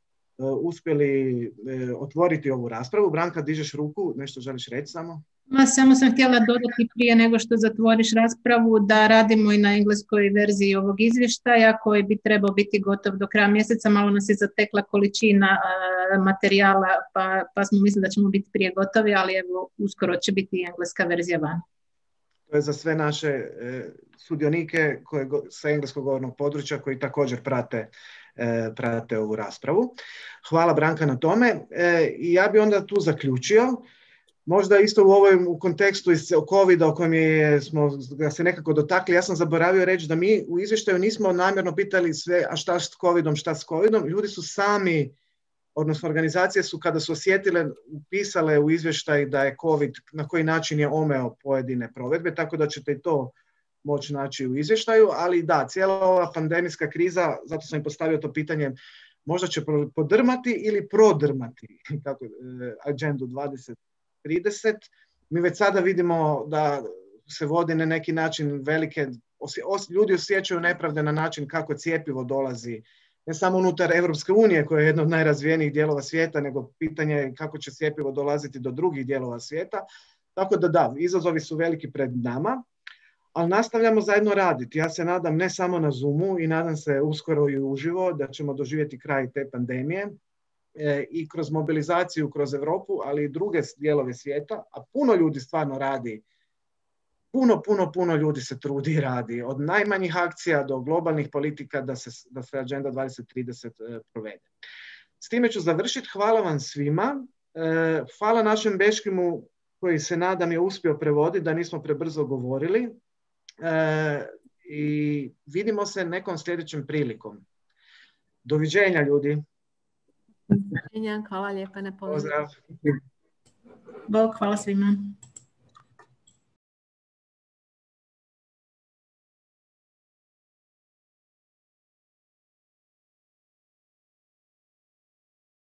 uspjeli otvoriti ovu raspravu. Branka, dižeš ruku, nešto želiš reći samo? Ma, samo sam htjela dodati prije nego što zatvoriš raspravu da radimo i na engleskoj verziji ovog izvještaja koji bi trebao biti gotov do kraja mjeseca. Malo nas je zatekla količina uh, materijala pa, pa smo mislili da ćemo biti prije gotovi, ali evo uskoro će biti i engleska verzija van. To je za sve naše e, sudionike koje, sa engleskog govornog područja koji također prate prate ovu raspravu. Hvala Branka na tome. E, i ja bi onda tu zaključio. Možda isto u ovom u kontekstu iz covida o kojem je, smo ga se nekako dotakli, ja sam zaboravio reći da mi u izvještaju nismo namjerno pitali sve, a šta s covidom, šta s covidom. Ljudi su sami, odnosno organizacije su kada su osjetile, upisale u izvještaj da je covid, na koji način je omeo pojedine provedbe, tako da ćete i to moći naći u izvještaju, ali da, cijela ova pandemijska kriza, zato sam im postavio to pitanje, možda će podrmati ili prodrmati kako, agendu dvadeset trideset. Mi već sada vidimo da se vodi na neki način velike, os, os, ljudi osjećaju nepravde na način kako cjepivo dolazi, ne samo unutar Europske unije, koja je jedna od najrazvijenijih dijelova svijeta, nego pitanje je kako će cjepivo dolaziti do drugih dijelova svijeta. Tako da da, izazovi su veliki pred nama. Ali nastavljamo zajedno raditi. Ja se nadam ne samo na Zoomu i nadam se uskoro i uživo da ćemo doživjeti kraj te pandemije e, i kroz mobilizaciju kroz Europu, ali i druge dijelove svijeta, a puno ljudi stvarno radi puno, puno, puno ljudi se trudi i radi. Od najmanjih akcija do globalnih politika da se, da se Agenda dvadeset trideset provede. S time ću završiti. Hvala vam svima. Hvala našem Beškimu koji se nadam je uspio prevoditi, da nismo prebrzo govorili. I vidimo se nekom sljedećem prilikom. Doviđenja, ljudi. Hvala lijepa na pozivu. Pozdrav. Bog, hvala svima.